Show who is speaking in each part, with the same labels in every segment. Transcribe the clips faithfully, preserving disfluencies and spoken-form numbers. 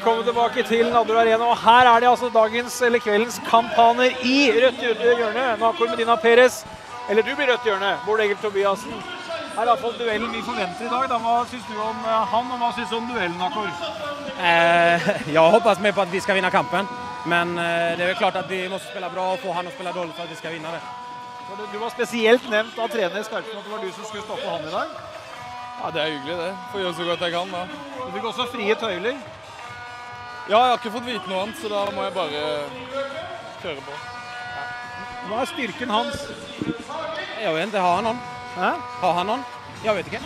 Speaker 1: velkommen tilbake til Nadderud Arena. Og her er det altså dagens eller kveldens kampaner i rødt hjørne. Nakor Medina Perez, eller du blir rødt hjørne, Bård Egil Tobiassen. Her har fått duellen vi forventer i dag. Da, hva synes du om han, og hva synes du om duellen, Nakor?
Speaker 2: Eh, jag hoppas med på att vi ska vinna kampen. Men eh, det är väl klart att vi måste spela bra och få han att spela dåligt för att vi ska vinna det.
Speaker 1: Du var spesielt nevnt av trener Skarpen at det var du som skulle stoppe han i dag.
Speaker 3: Ja, det er hyggelig det. Får gjøre så godt jeg kan da.
Speaker 1: Du fikk også frie tøyler.
Speaker 3: Ja, jeg har ikke fått vite noe annet, så da må jeg bare kjøre på.
Speaker 1: Hva er styrken hans?
Speaker 2: Jag vet inte, har han någon?
Speaker 1: Hæ?
Speaker 2: Har han någon? Jag vet inte.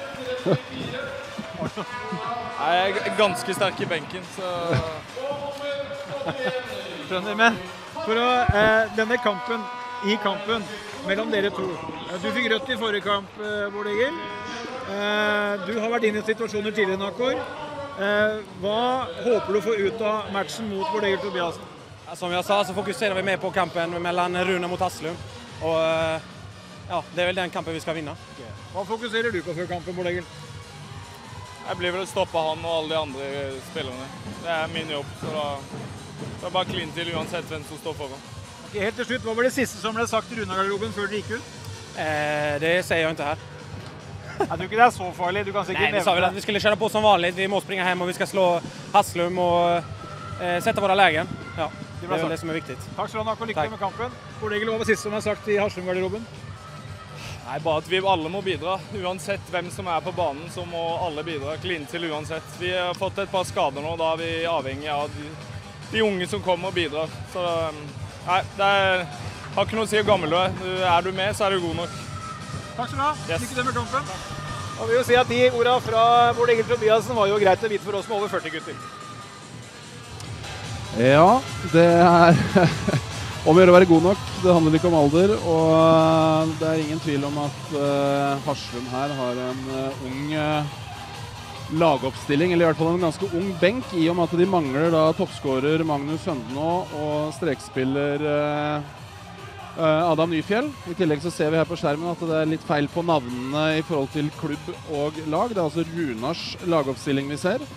Speaker 3: Jeg er ganske sterk i benken, så...
Speaker 1: Skjønner, men for å, eh, denne kampen, i kampen mellom dere to. Du fikk rødt i forrige kamp, eh, Bård Egil. Eh, du har vært inne i situasjoner tidligere, Nakor. Eh, hva håper du å få ut av matchen mot Bård Egil Tobiassen?
Speaker 2: Som jag sa så fokuserar vi mer på kampen mellan Rune mot Haslum. Och eh, ja, det är väl den kampen vi ska vinna.
Speaker 1: Okay. Hva fokuserer du på før kampen, Bård Egil?
Speaker 3: Jeg blir vel å stoppe han og alle de andre spillerne. Det er min jobb, så da det er bare klin til uansett hvem som står foran.
Speaker 1: Okay, helt til slutt, hva var det siste som ble sagt i Runa-garderoben før dere gikk ut?
Speaker 2: Eh, det säger jag inte här.
Speaker 1: Jeg tror ikke det er så farlig, du kan sikkert
Speaker 2: Nej, vi sa väl att vi skulle köra på som vanligt. Vi måste springa hem och vi ska slå Haslum och eh, sätta våra lägen. Ja, det, det är väl det som är viktigt.
Speaker 1: Takk skal du ha, Nakor. Lykke til med kampen. Bård Egil, hva var siste som er sagt i Haslum-garderoben?
Speaker 3: Nei, bare at vi alle må bidra. Uansett hvem som er på banen, så må alle bidra. Klin til uansett. Vi har fått et par skader nå, da er vi avhengig av de, de unge som kommer og bidrar. Så nei, det er, har ikke noe å si hvor gammel du er. Er du med, så er du god nok.
Speaker 1: Takk skal du ha.
Speaker 3: Yes.
Speaker 1: Lykke til med kampen. Og vi vil si at de ordene fra Bård Egil Tobiassen var jo greit å vite for oss med over førti gutter.
Speaker 4: Ja, det er om å gjøre å være god nok. Det handler ikke om alder, og det er ingen tvil om at uh, Haslum her har en uh, ung uh, lagoppstilling, eller i hvert fall en ganske ung benk, i og med at de mangler da toppskårer Magnus Søndenå og strekspiller uh, uh, Adam Nyfjell. I tillegg så ser vi her på skjermen at det er litt feil på navnene i forhold til klubb og lag. Det er altså Runars lagoppstilling vi ser,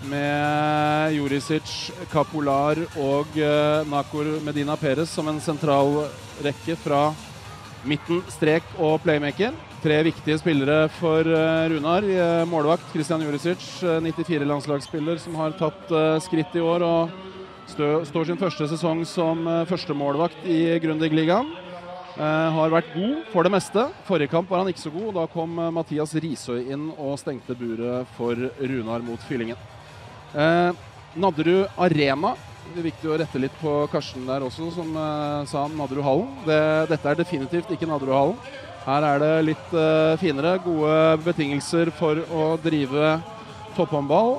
Speaker 4: med Jurisic, Kapolar og uh, Nakor Medina Perez som en sentral rekke fra midten, strek og playmaker. Tre viktige spillere for uh, Runar. Uh, målvakt Christian Jurisic, uh, nittifire-landslagsspiller som har tatt uh, skritt i år og stø, står sin første sesong som uh, første målvakt i Grundig-ligaen. Uh, har vært god for det meste. Forrige kamp var han ikke så god, og da kom uh, Mathias Risøy inn og stengte buret for Runar mot Fyllingen. Eh, Nadderud Arena, det er viktig å rette litt på Karsten der også, som eh, sa Nadderud-hallen. Det, dette er definitivt ikke Nadderud-hallen. Her er det litt eh, finere, gode betingelser for å drive topphåndball,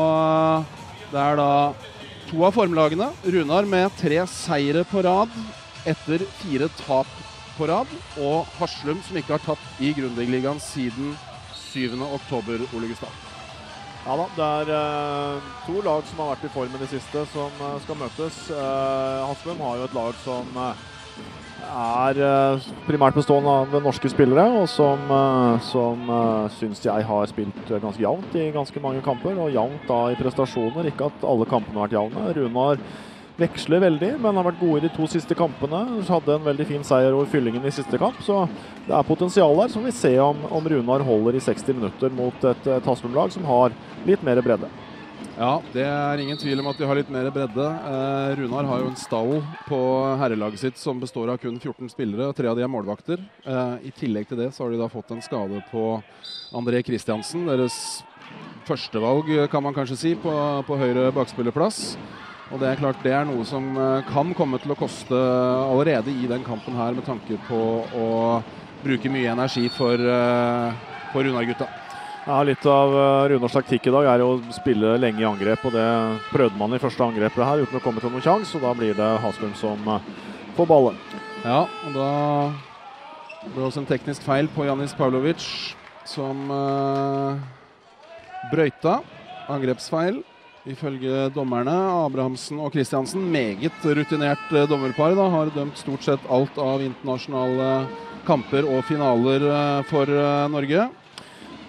Speaker 4: og det er da to av formlagene. Runar med tre seire på rad etter fire tap på rad, og Haslum som ikke har tatt i Grundig-ligaen siden syvende oktober, Ole Gustav.
Speaker 5: Ja da, det er uh, to lag som har vært i form i det siste som uh, skal møtes. Uh, Haslum har jo et lag som uh, er uh, primært bestående av norske spillere, og som, uh, som uh, synes jeg har spilt uh, ganske jevnt i ganske mange kamper, og jevnt da i prestasjoner. Ikke at alle kampene har vært jevne. Runar veksler veldig, men har vært gode i de to siste kampene. Hadde en veldig fin seier over Fyllingen i siste kamp, så det er potensial der som vi ser om, om Runar holder i seksti minutter mot et, et Haslum-lag som har litt mer bredde.
Speaker 4: Ja, det er ingen tvil om at de har litt mer bredde. Eh, Runar har jo en stall på herrelaget sitt som består av kun fjorten spillere, og tre av de er målvakter. Eh, I tillegg til det så har de da fått en skade på André Kristiansen, deres førstevalg kan man kanskje si, på, på høyre bakspillerplass. Og det er klart det er noe som kan komme til å koste allerede i den kampen her, med tanke på å bruke mye energi for, for Runar-gutta.
Speaker 5: Ja, litt av Runars taktikk i dag er jo å spille lenge i angrep, og det prøvde man i første angrepet her uten å komme til noen sjans, og da blir det Haslum som får ballen.
Speaker 4: Ja, og da ble det også en teknisk feil på Janis Pavlovic, som uh, brøyta. Angrepsfeil. Ifølge dommerne, Abrahamsen og Kristiansen, meget rutinert uh, dommerpar, da, har dømt stort sett alt av internasjonale kamper og finaler uh, for uh, Norge.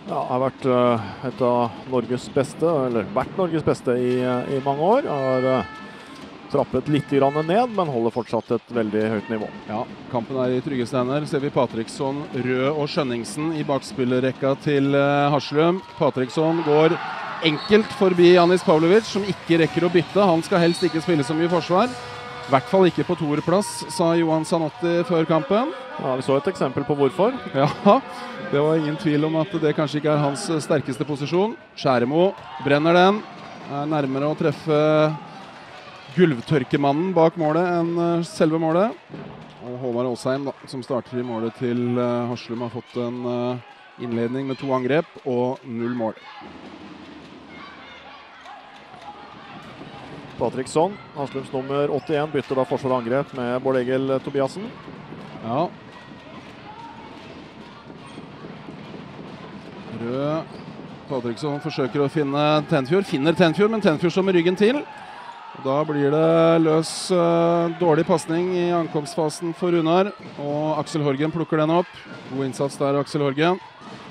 Speaker 5: Ja, har vært uh, et av Norges beste, eller vært Norges beste i, i mange år. Har uh, trappet litt grann ned, men holder fortsatt et veldig høyt nivå.
Speaker 4: Ja, kampen er i trygge stender. Ser vi Patriksson, Rød og Skjønningsen i bakspillerrekka til uh, Haslum. Patriksson går enkelt forbi Janis Pavlovic, som ikke rekker å bytte. Han skal helst ikke spille så mye forsvar. I hvert fall ikke på toerplass, sa Johan Zanotti før kampen.
Speaker 5: Ja, vi så et eksempel på hvorfor.
Speaker 4: Ja, det var ingen tvil om at det kanskje ikke er hans sterkeste posisjon. Skjæremo brenner den. Er nærmere å treffe gulvtørkemannen bak målet enn selve målet. Og Håvard Åsheim, da, som starter i målet til Haslum, har fått en innledning med to angrep og null mål.
Speaker 5: Patriksson, Haslums nummer åttien, bytter da forsvar og angrep med Bård Egil Tobiassen.
Speaker 4: Ja. Rød. Patriksson forsøker å finne Tenfjord. Finner Tenfjord, men Tenfjord står med ryggen til. Da blir det løs uh, dårlig passning i ankomstfasen for Runar. Og Aksel Horgen plukker den opp. God innsats der, Aksel Horgen.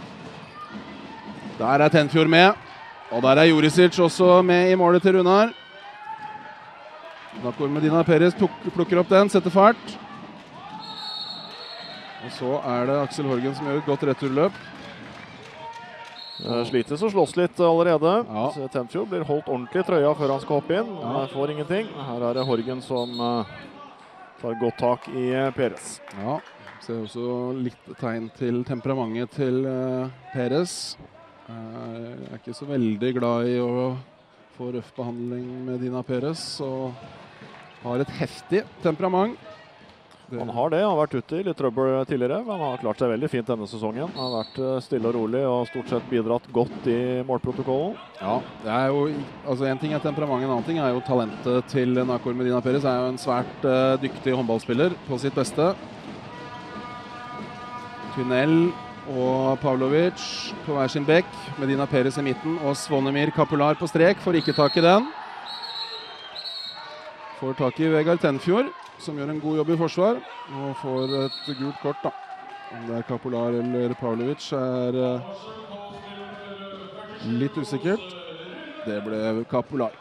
Speaker 4: Der er Tenfjord med. Og der er Jurisic også med i målet til Runar. Nakor Medina Perez plukker opp den, setter fart. Og så er det Aksel Horgen som gjør et godt returløp.
Speaker 5: Slites og slåss litt allerede.
Speaker 4: Ja.
Speaker 5: Så Tenfjord blir holdt ordentlig i trøya før han skal hoppe inn.
Speaker 4: Ja.
Speaker 5: Han får ingenting. Her er det Horgen som uh, tar godt tak i uh, Perez.
Speaker 4: Ja, ser også litt tegn til temperamentet til uh, Perez. Uh, er ikke så veldig glad i å få røff behandling med Dina Perez, og har et heftig temperament. Det.
Speaker 5: Han har det, han har vært ute i litt trøbbel tidligere, men han har klart seg veldig fint denne sesongen. Han har vært stille og rolig og stort sett bidratt godt i målprotokollen.
Speaker 4: Ja, det er jo, altså en ting er temperamentet, en annen ting er jo talentet til Nakor Medina Perez. Er jo en svært uh, dyktig håndballspiller på sitt beste. Tunnel og Pavlovic på hver sin bekk. Medina Perez i midten og Svonemir Kapular på strek. Får ikke tak i den. Får tak i Vegard Tenfjord, som gjør en god jobb i forsvar, og får et gult kort da. Om det er Kapular eller Pavlovic er uh, litt usikkert. Det ble Kapular.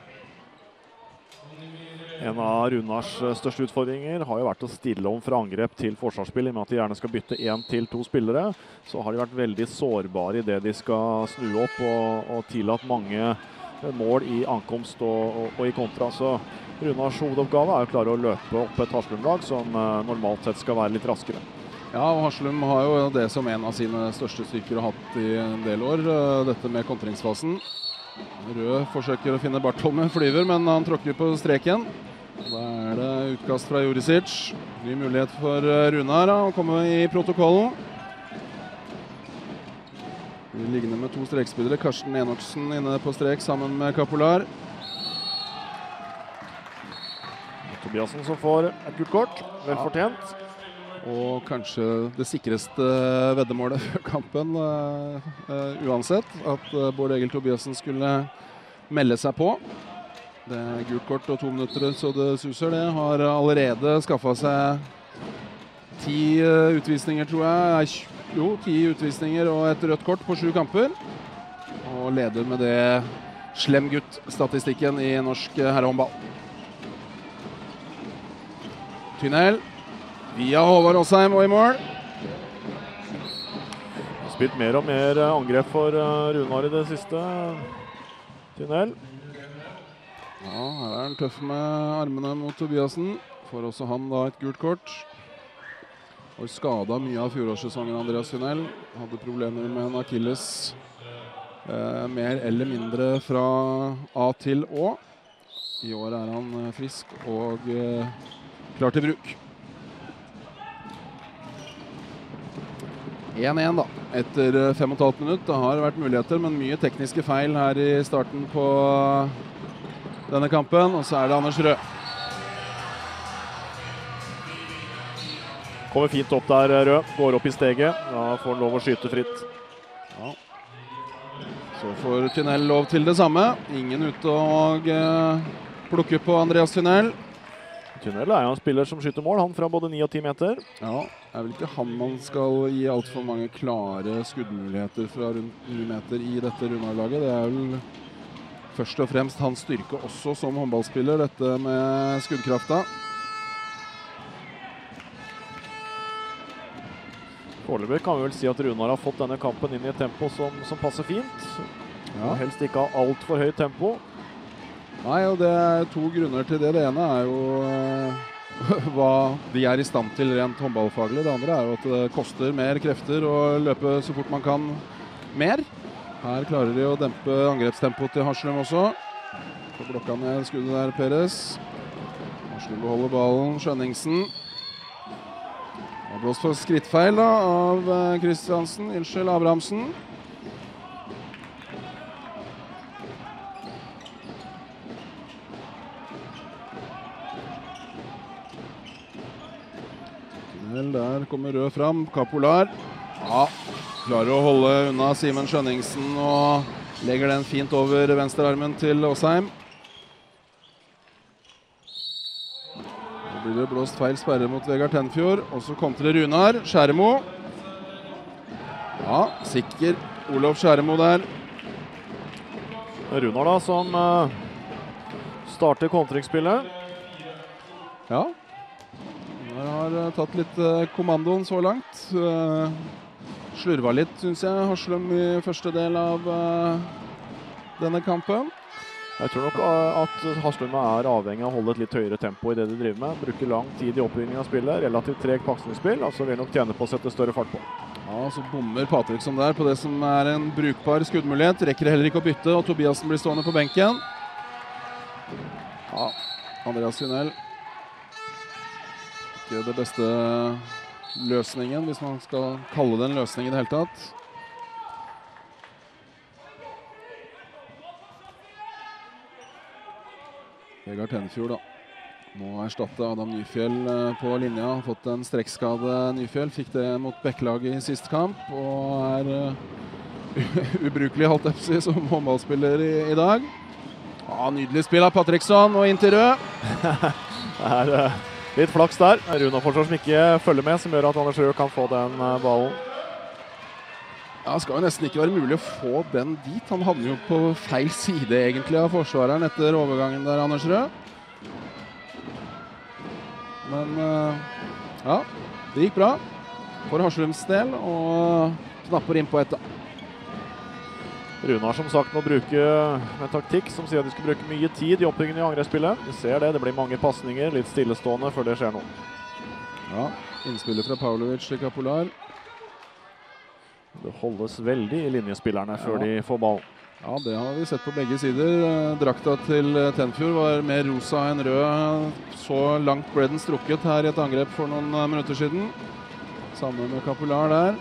Speaker 5: En av Runars største utfordringer har jo vært å stille om fra angrep til forsvarsspill, i og med at de gjerne skal bytte én til to spillere. Så har de vært veldig sårbare i det de skal snu opp, og, og tillatt mange mål i ankomst og, og, og i kontra. Så Runars hovedoppgave er å klare å løpe opp et Haslum-lag som uh, normalt sett skal være litt raskere.
Speaker 4: Ja, og Haslum har jo det som en av sine største styrker og hatt i en del år, uh, dette med kontringsfasen. Rød forsøker å finne Bartol med flyver, men han tråkker på streken. Da er det utkast fra Jurisic. Ny mulighet for Runar å komme i protokollen. Vi er liggende med to strekspillere. Karsten Enoksen inne på strek sammen med Kapular.
Speaker 5: Tobiassen som får et gult kort, vel fortjent.
Speaker 4: Og kanskje det sikreste veddemålet før kampen, uh, uh, uansett, at uh, Bård Egil Tobiassen skulle melde seg på. Det er gult kort og to minutter så det suser. Det har allerede skaffet seg ti uh, utvisninger, tror jeg. Nei, jo, ti utvisninger og et rødt kort på sju kamper. Og leder med det slem gutt-statistikken i norsk herrehåndball. Tunnel. Via Håvard Åsheim og i mål.
Speaker 5: Spilt mer og mer angrep for Runar i det siste. Tunnel.
Speaker 4: Ja, her er han tøff med armene mot Tobiassen. Får også han da et gult kort. Og skadet mye av fjorårssesongen, Andreas Tunnel. Hadde problemer med en Achilles. Eh, mer eller mindre fra A til Å. I år er han frisk og eh, klar til bruk. én én da, etter fem og et halvt minutt. Det har vært muligheter, men mye tekniske feil her i starten på denne kampen. Og så er det Anders Rød.
Speaker 5: Kommer fint opp der, Rød. Går opp i steget. Da får han lov å skyte fritt.
Speaker 4: Ja. Så får Tunnel lov til det samme. Ingen ute og uh, plukke på Andreas Tunnel.
Speaker 5: Tunnel er jo en spiller som skyter mål, han fra både ni og ti meter.
Speaker 4: Ja, det er vel ikke han man skal gi alt for mange klare skuddmuligheter fra rundt ni meter i dette Runar-laget. Det er vel først og fremst hans styrke også som håndballspiller, dette med skuddkrafta.
Speaker 5: Foreløpig kan vi vel si at Runar har fått denne kampen inn i et tempo som, som passer fint.
Speaker 4: Ja.
Speaker 5: Og helst ikke ha alt for høyt tempo.
Speaker 4: Nei, og det er to grunner til det. Det ene er jo uh, hva de er i stand til rent håndballfaglig. Det andre er jo at det koster mer krefter å løpe så fort man kan mer. Her klarer de å dempe angrepstempoet til Haslum også. Så blokka ned skuddet der, Peres. Haslum beholder ballen, Skjønningsen. Det er blåst for skrittfeil da, av Kristiansen, unnskyld, Abrahamsen. Der kommer Rød fram, Kapolar. Ja, klarer å holde unna Simen Skjønningsen og legger den fint over venstrearmen til Åsheim. Nå blir det blåst feil sperre mot Vegard Tenfjord, og så kontrer Runar, Skjæremo. Ja, sikker Olof Skjæremo der.
Speaker 5: Runar da, som uh, starter kontringsspillet.
Speaker 4: Ja. Han har tatt litt uh, kommandoen så langt. Uh, slurva litt, synes jeg, Haslum i første del av uh, denne kampen.
Speaker 5: Jeg tror nok uh, at Haslum er avhengig av å holde et litt høyere tempo i det de driver med. Bruker lang tid i oppbygging av spillet, relativt treg pasningsspill, altså vil nok tjene på å sette større fart på.
Speaker 4: Ja, så bommer Patriksson der på det som er en brukbar skuddmulighet. Rekker heller ikke å bytte, og Tobiasen blir stående på benken. Ja, Andreas Tunnel. Ikke det beste løsningen, hvis man skal kalle det en løsning i det hele tatt. Vegard Tenfjord da. Nå erstattet Adam Nyfjell på linja. Fått en strekkskade Nyfjell. Fikk det mot Bekkelaget i siste kamp. Og er uh, ubrukelig halvt F C som håndballspiller i, i dag. Ja, nydelig spill av Patriksson og inn til Rød.
Speaker 5: Det er... Uh Litt flaks der. Runar Forsvar som ikke følger med, som gjør at Anders Rød kan få den ballen.
Speaker 4: Ja, det skal jo nesten ikke være mulig å få den dit. Han havner jo på feil side egentlig av forsvareren etter overgangen der, Anders Rød. Men ja, det gikk bra for Haslums del, og knapper inn på ett.
Speaker 5: Runar som sagt må bruke en taktikk som sier at de skal bruke mye tid i oppbyggingen i angrepsspillet. Vi ser det, det blir mange passninger, litt stillestående før det skjer noe.
Speaker 4: Ja, innspillet fra Pavlovic til Kapolar.
Speaker 5: Det holdes veldig i linjespillerne før
Speaker 4: ja.
Speaker 5: de får ballen.
Speaker 4: Ja, det har vi sett på begge sider. Drakta til Tenfjord var mer rosa enn rød. Så langt ble den strukket her i et angrep for noen minutter siden. Sammen med Kapolar der.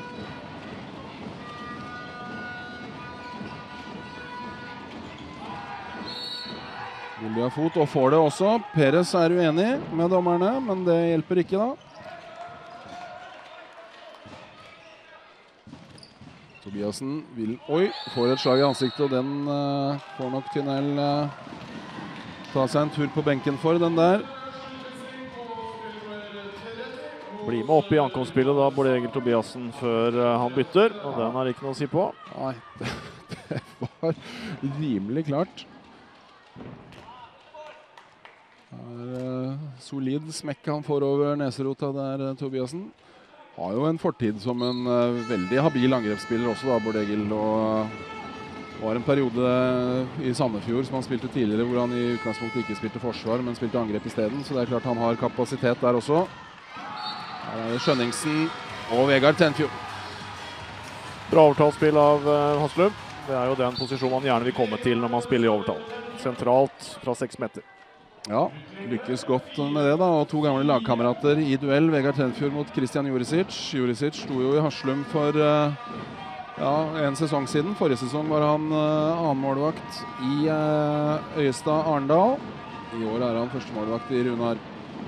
Speaker 4: Vil ha fot, og får det også. Peres er uenig med dommerne, men det hjelper ikke da. Tobiasen vil, oi, får et slag i ansiktet, og den uh, får nok Tunnel uh, ta seg en tur på benken for, den der.
Speaker 5: Blir med opp i ankomstspillet da, både Egil Tobiasen før uh, han bytter, og den har ikke noe å si på.
Speaker 4: Nei, det, det var rimelig klart. Det er uh, solid smekk han får over neserota der, uh, Tobiasen. Har jo en fortid som en uh, veldig habil angrepsspiller også da, Bård Egil. Og uh, var en periode i Sandefjord som han spilte tidligere, hvor han i utgangspunktet ikke spilte forsvar, men spilte angrep i stedet. Så det er klart han har kapasitet der også. Her er det Skjønningsen og Vegard Tenfjord.
Speaker 5: Bra overtallsspill av uh, Haslum. Det er jo den posisjonen man gjerne vil komme til når man spiller i overtall. Sentralt fra seks meter.
Speaker 4: Ja, lykkes godt med det da, og to gamle lagkamerater i duell. Vegard Tenfjord mot Kristian Jurisic. Jurisic sto jo i Haslum for uh, ja, en sesong siden. Forrige sesong var han uh, annen målvakt i uh, Øyestad Arendal. I år er han første målvakt i Runar.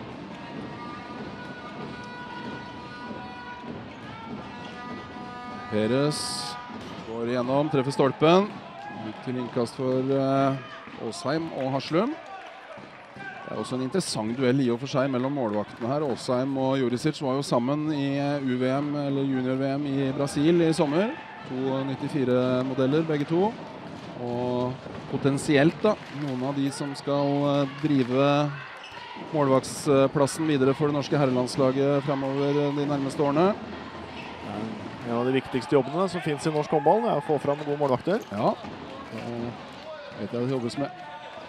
Speaker 4: Peres går igjennom, treffer stolpen. Ut til innkast for uh, Åsheim og Haslum.
Speaker 5: Det
Speaker 4: også en interessant duell i og for seg mellom målvaktene her. Åsheim og Jurisic var jo sammen i U V M, eller junior-V M i Brasil i sommer. to nittifire-modeller begge to. Og potensielt da, noen av de som skal drive målvaktsplassen videre for det norske herrelandslaget fremover de nærmeste årene.
Speaker 5: En av de viktigste jobbene som finnes i norsk håndball er å få fram gode målvakter.
Speaker 4: Ja, det vet jeg det jobbes med.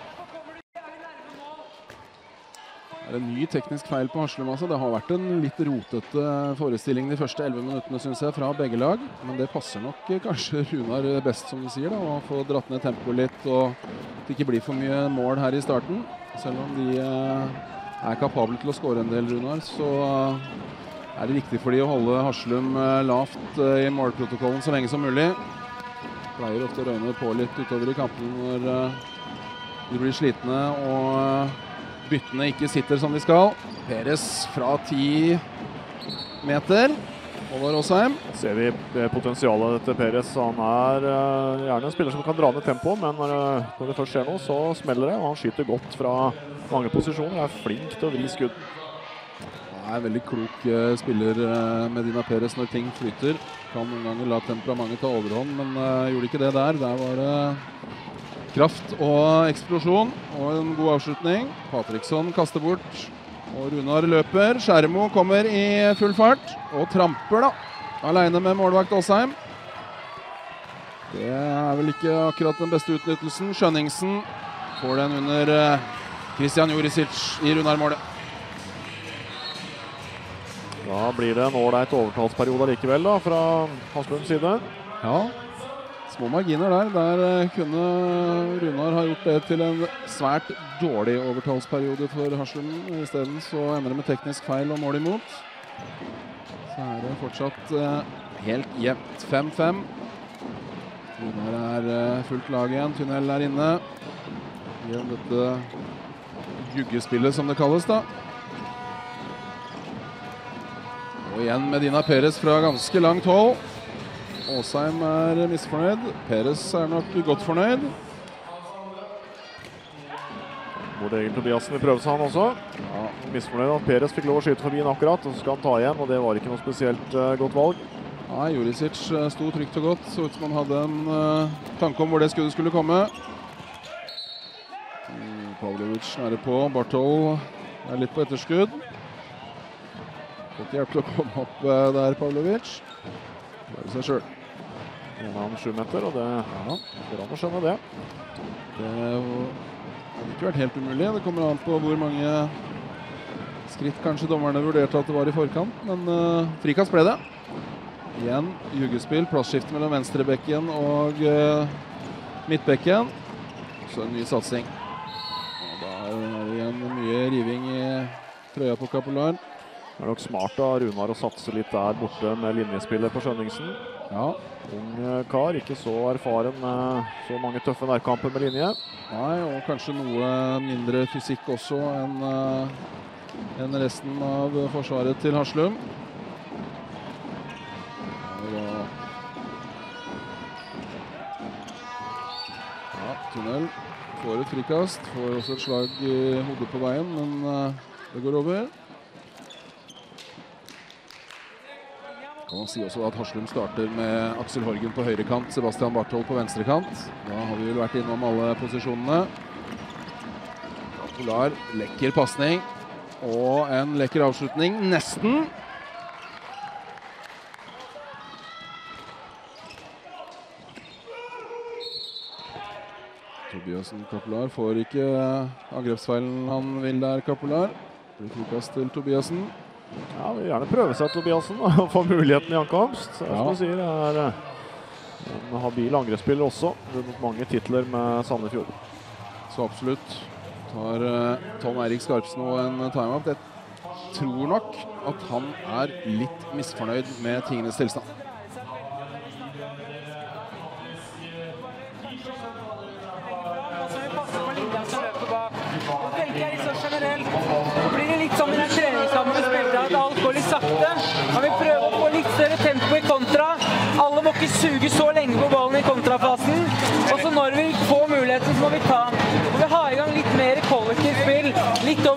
Speaker 4: Det er en ny teknisk feil på Haslum, altså. Det har vært en litt rotete forestilling de første elleve minuttene, synes jeg, fra begge lag. Men det passer nok kanskje Runar best, som du sier, da, å få dratt ned tempoet litt, og at det ikke blir for mye mål her i starten. Selv om de er kapable til å skåre en del, Runar, så er det viktig for de å holde Haslum lavt i målprotokollen så lenge som mulig. Pleier ofte å røyne på litt utover i kampen når de blir slitne og byttene ikke sitter som de skal. Peres fra ti meter. Håvard Åsheim.
Speaker 5: Ser vi potensialet til Peres. Han er uh, gjerne en spiller som kan dra ned tempo, men når, uh, når det først skjer noe, så smeller det. Og han skyter godt fra mange posisjoner. Er flink til å vri skudd.
Speaker 4: Han er en veldig klok uh, spiller uh, Medina Peres når ting flyter. Kan noen ganger la temperamentet ta overhånd, men uh, gjorde ikke det der. Der var det uh, kraft og eksplosjon, og en god avslutning. Patriksson kaster bort, og Runar løper. Skjermo kommer i full fart, og tramper da, alene med målvakt Åsheim. Det er vel ikke akkurat den beste utnyttelsen. Skjønningsen får den under Christian Jurisic i Runar-målet.
Speaker 5: Da blir det en ålreit overtalsperiode likevel da, fra Haslums side.
Speaker 4: Ja. Små marginer der. Der kunne Runar ha gjort det til en svært dårlig overtalsperiode for Haslum. I stedet så ender det med teknisk feil og mål imot. Så er det fortsatt uh, helt jevnt. fem fem. Runar er uh, fullt lag igjen. Tunnel er inne. Igjen dette juggespillet som det kalles da. Og igjen Medina Peres fra ganske langt hold. Åsheim er misfornøyd. Peres er nok godt fornøyd.
Speaker 5: Bård Egil Tobiassen vil prøve seg han også. Ja, misfornøyd at Peres fikk lov å skyte forbi den akkurat, og så skal han ta igjen, og det var ikke noe spesielt uh, godt valg.
Speaker 4: Nei, Jurisic sto trygt og godt, så ut som han hadde en uh, tanke om hvor det skuddet skulle komme. Mm, Pavlovic nære på. Bartol er litt på etterskudd. Får ikke hjelp til å komme opp uh, der, Pavlovic. Klarer seg selv.
Speaker 5: En av sju meter, og det ja, går an å skjønne det.
Speaker 4: Det hadde ikke vært helt umulig. Det kommer an på hvor mange skritt kanskje dommerne vurderte at det var i forkant, men uh, frikast ble det. Igjen juggespill, plassskifte mellom venstrebekken og uh, midtbekken. Så en ny satsing. Og da er det igjen mye riving i trøya på Capolar.
Speaker 5: Det er nok smart av Runar å satse litt der borte med linjespillet på Skjønningsen.
Speaker 4: Ja.
Speaker 5: Ung kar, ikke så erfaren med så mange tøffe nærkamper med linje.
Speaker 4: Nei, og kanskje noe mindre fysikk også enn uh, enn resten av forsvaret til Haslum. Ja, Tunnel får et frikast, får også et slag i hodet på veien, men uh, det går over. Kan man si også at Haslum starter med Aksel Horgen på høyre kant, Sebastian Bartol på venstre kant. Da har vi vel vært innom alle posisjonene. Polar, lekker passning, og en lekker avslutning, nesten. Tobiassen Capolar får ikke angrepsfeilen han vil der, Capolar. Det blir frikast til Tobiassen.
Speaker 5: Ja, vi vil gjerne prøve seg Tobiassen og få muligheten i ankomst. Ja. Som du sier, det er en habil angrepsspiller også. Vunnet mange titler med Sandefjord.
Speaker 4: Så absolutt. Tar uh, Tom Eirik Skarpsen og en time-up. Jeg tror nok at han er litt misfornøyd med tingenes tilstand.
Speaker 6: Kan vi prøve å få litt større tempo i kontra. Alle må ikke suge så lenge på ballen i kontrafasen. Og så når vi får muligheten, så må vi ta. Og vi har i gang litt mer kollektivt spill. Litt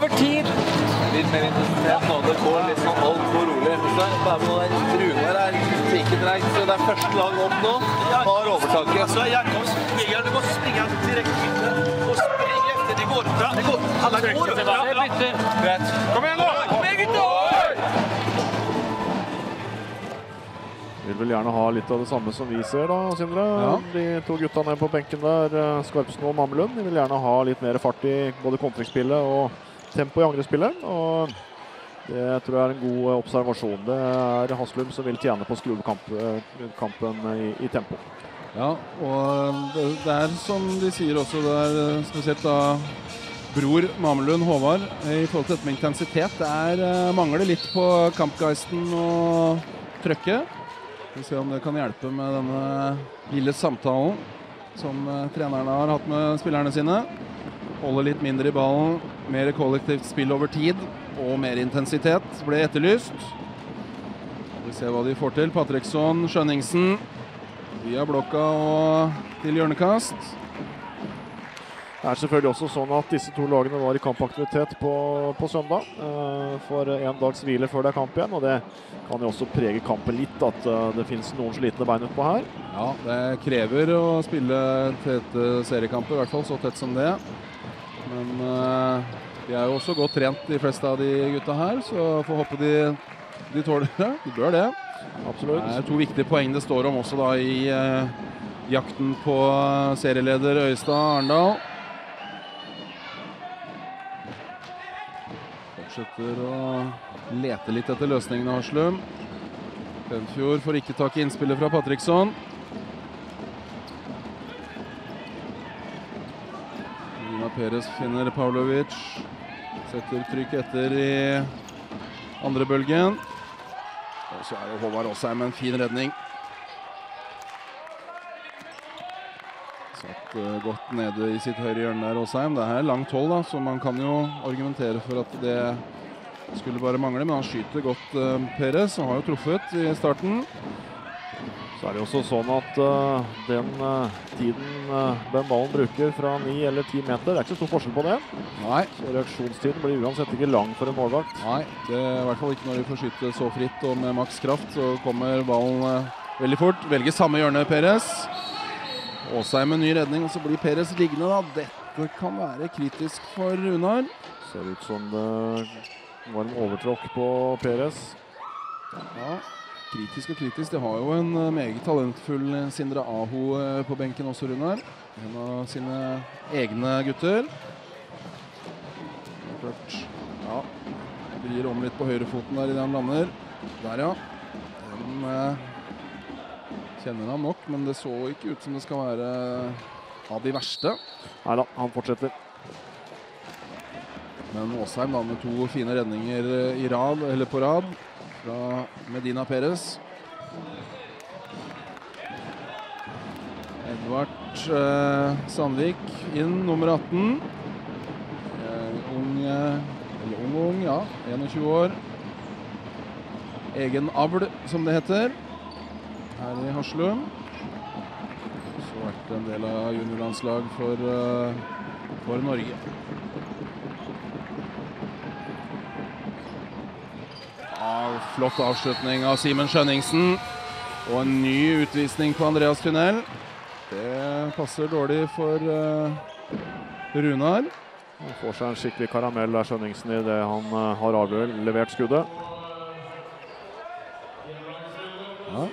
Speaker 7: mer intensitet nå. Det går litt sånn alt for rolig. Så bare med noen Runar er like tregt, så det er første lag opp nå. Har overtaket.
Speaker 8: Altså, jeg kan springe, du må springe direkte ut og springe efter. Det går bra. Det går. Alla går.
Speaker 6: Det bytter.
Speaker 8: Greit. Kom igjen nå! Kom igjen, gutter!
Speaker 5: Vil vel gjerne ha litt av det samme som vi ser da, Sindre.
Speaker 4: Ja.
Speaker 5: De to gutta ned på benken der, Skarpsen og Mamelund. De vil gjerne ha litt mer fart i både kontringsspillet og tempo i angrepsspillet. Og det tror jeg er en god observasjon. Det er Haslum som vil tjene på å skru opp kamp, kampen i, i tempo.
Speaker 4: Ja, og det, det er som de sier også, det er spesielt da bror Mamelund, Håvard, i forhold til dette med intensitet. Det er mangler litt på kampgeisten og trøkket. Vi får se om det kan hjelpe med denne lille samtalen som uh, trenerne har hatt med spillerne sine. Holde litt mindre i ballen, mer kollektivt spill over tid og mer intensitet ble etterlyst. Vi ser hva de får til. Patriksson, Skjønningsen via blokka og til hjørnekast.
Speaker 5: Det er selvfølgelig også sånn at disse to lagene var i kampaktivitet på, på søndag uh, for en dags hvile før det er kamp igjen, og det kan jo også prege kampen litt at uh, det finnes noen slitne bein utpå her.
Speaker 4: Ja, det krever å spille tette seriekamper, i hvert fall så tett som det. Men uh, de er jo også godt trent, de fleste av de gutta her, så får håpe de, de tåler det. De bør det.
Speaker 5: Absolutt.
Speaker 4: Det er to viktige poeng det står om også da i uh, jakten på serieleder Øystad Arndal. Fortsetter å lete litt etter løsningen av Haslum. Fenfjord får ikke tak i innspillet fra Patriksson. Lina Perez finner Pavlovic. Setter trykk etter i andre bølgen. Og så er det Håvard Åsheim med en fin redning. Satt uh, godt nede i sitt høyre hjørne der, Åsheim. Det er langt hold, da, så man kan jo argumentere for at det skulle bare mangle, men han skyter godt uh, Perez, og har jo truffet i starten.
Speaker 5: Så er det også sånn at uh, den uh, tiden uh, den ballen bruker fra ni eller ti meter, det er ikke så stor forskjell på det.
Speaker 4: Nei.
Speaker 5: Så reaksjonstiden blir uansett ikke lang for en målvakt.
Speaker 4: Nei, det er i hvert fall ikke når de får skyte så fritt og med maks kraft, så kommer ballen uh, veldig fort. Velger samme hjørne Perez. Åsheim med ny redning, og så blir Perez liggende da. Dette kan være kritisk for Runar.
Speaker 5: Ser ut som det var en overtråkk på Perez.
Speaker 4: Ja, kritisk og kritisk. De har jo en meget talentfull Sindre Aho på benken også, Runar. En av sine egne gutter. Klart. Ja, vrir om litt på høyrefoten der i det han lander. Der, ja. Den eh, kjenner han nok, men det så ikke ut som det skal være av de verste.
Speaker 5: Neida, han fortsetter.
Speaker 4: Men Åsheim da med to fine redninger i rad, eller på rad, fra Medina Perez. Edvard eh, Sandvik inn, nummer atten. Eh, ung, eller ung, ung, ja, tjueen år. Egen avl, som det heter. Her i Haslum. Så vært en del av juniorlandslag for, uh, for Norge. Ja, flott avslutning av Simen Skjønningsen. Og en ny utvisning på Andreas Tunnel. Det passer dårlig for uh, Runar.
Speaker 5: Han får seg en skikkelig karamell der Skjønningsen i det han uh, har avlevert skuddet.
Speaker 4: Ja.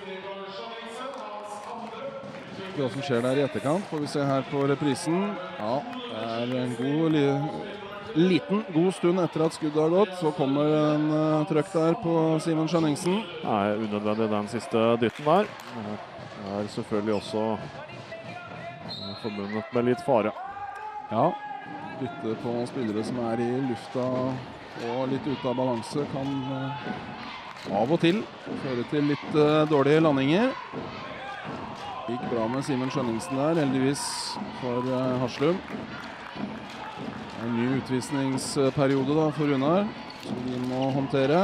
Speaker 4: Hva som skjer der i etterkant, får vi se her på reprisen. Ja, det er en god, li liten, god stund etter at skuddet har gått. Så kommer en uh, trøkk der på Simen Skjønningsen.
Speaker 5: Det er unødvendig den siste dytten der. Det er selvfølgelig også uh, forbundet med litt fare.
Speaker 4: Ja, dytte på spillere som er i lufta og litt ute av balanse kan uh, av og til føre til litt uh, dårlige landinger. Gikk bra med Simen Skjønningsen der, heldigvis for uh, Haslum. En ny utvisningsperiode da for Runar, som vi må håndtere.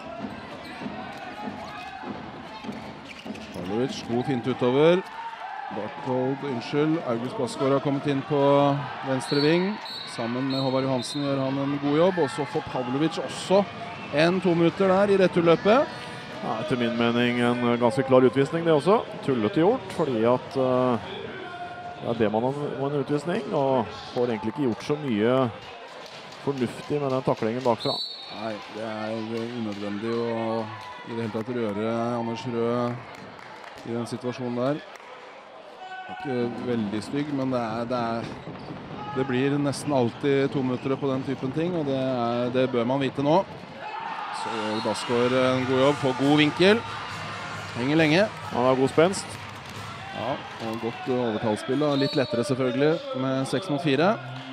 Speaker 4: Pavlovic, god fint utover. Barthold, unnskyld. August Basgaard har kommet inn på venstre ving. Sammen med Håvard Johansen gjør han en god jobb. Og så får Pavlovic også en to minutter der i returløpet.
Speaker 5: Ja, etter min mening en ganske klar utvisning det også. Tullete gjort, fordi at uh, ja, det man har en utvisning, og får egentlig ikke gjort så mye fornuftig med den taklingen bakfra.
Speaker 4: Nei, det er unødvendig å i det hele tatt røre Anders Rød i den situasjonen der. Ikke veldig stygg, men det, er, det, er, det blir nesten alltid to minutter på den typen ting, og det, er, det bør man vite nå. Så gjør Basgaard en god jobb, får god vinkel. Henger lenge.
Speaker 5: Han har god spenst.
Speaker 4: Ja, og godt overtallsspill, og litt lettere selvfølgelig, med seks mot fire.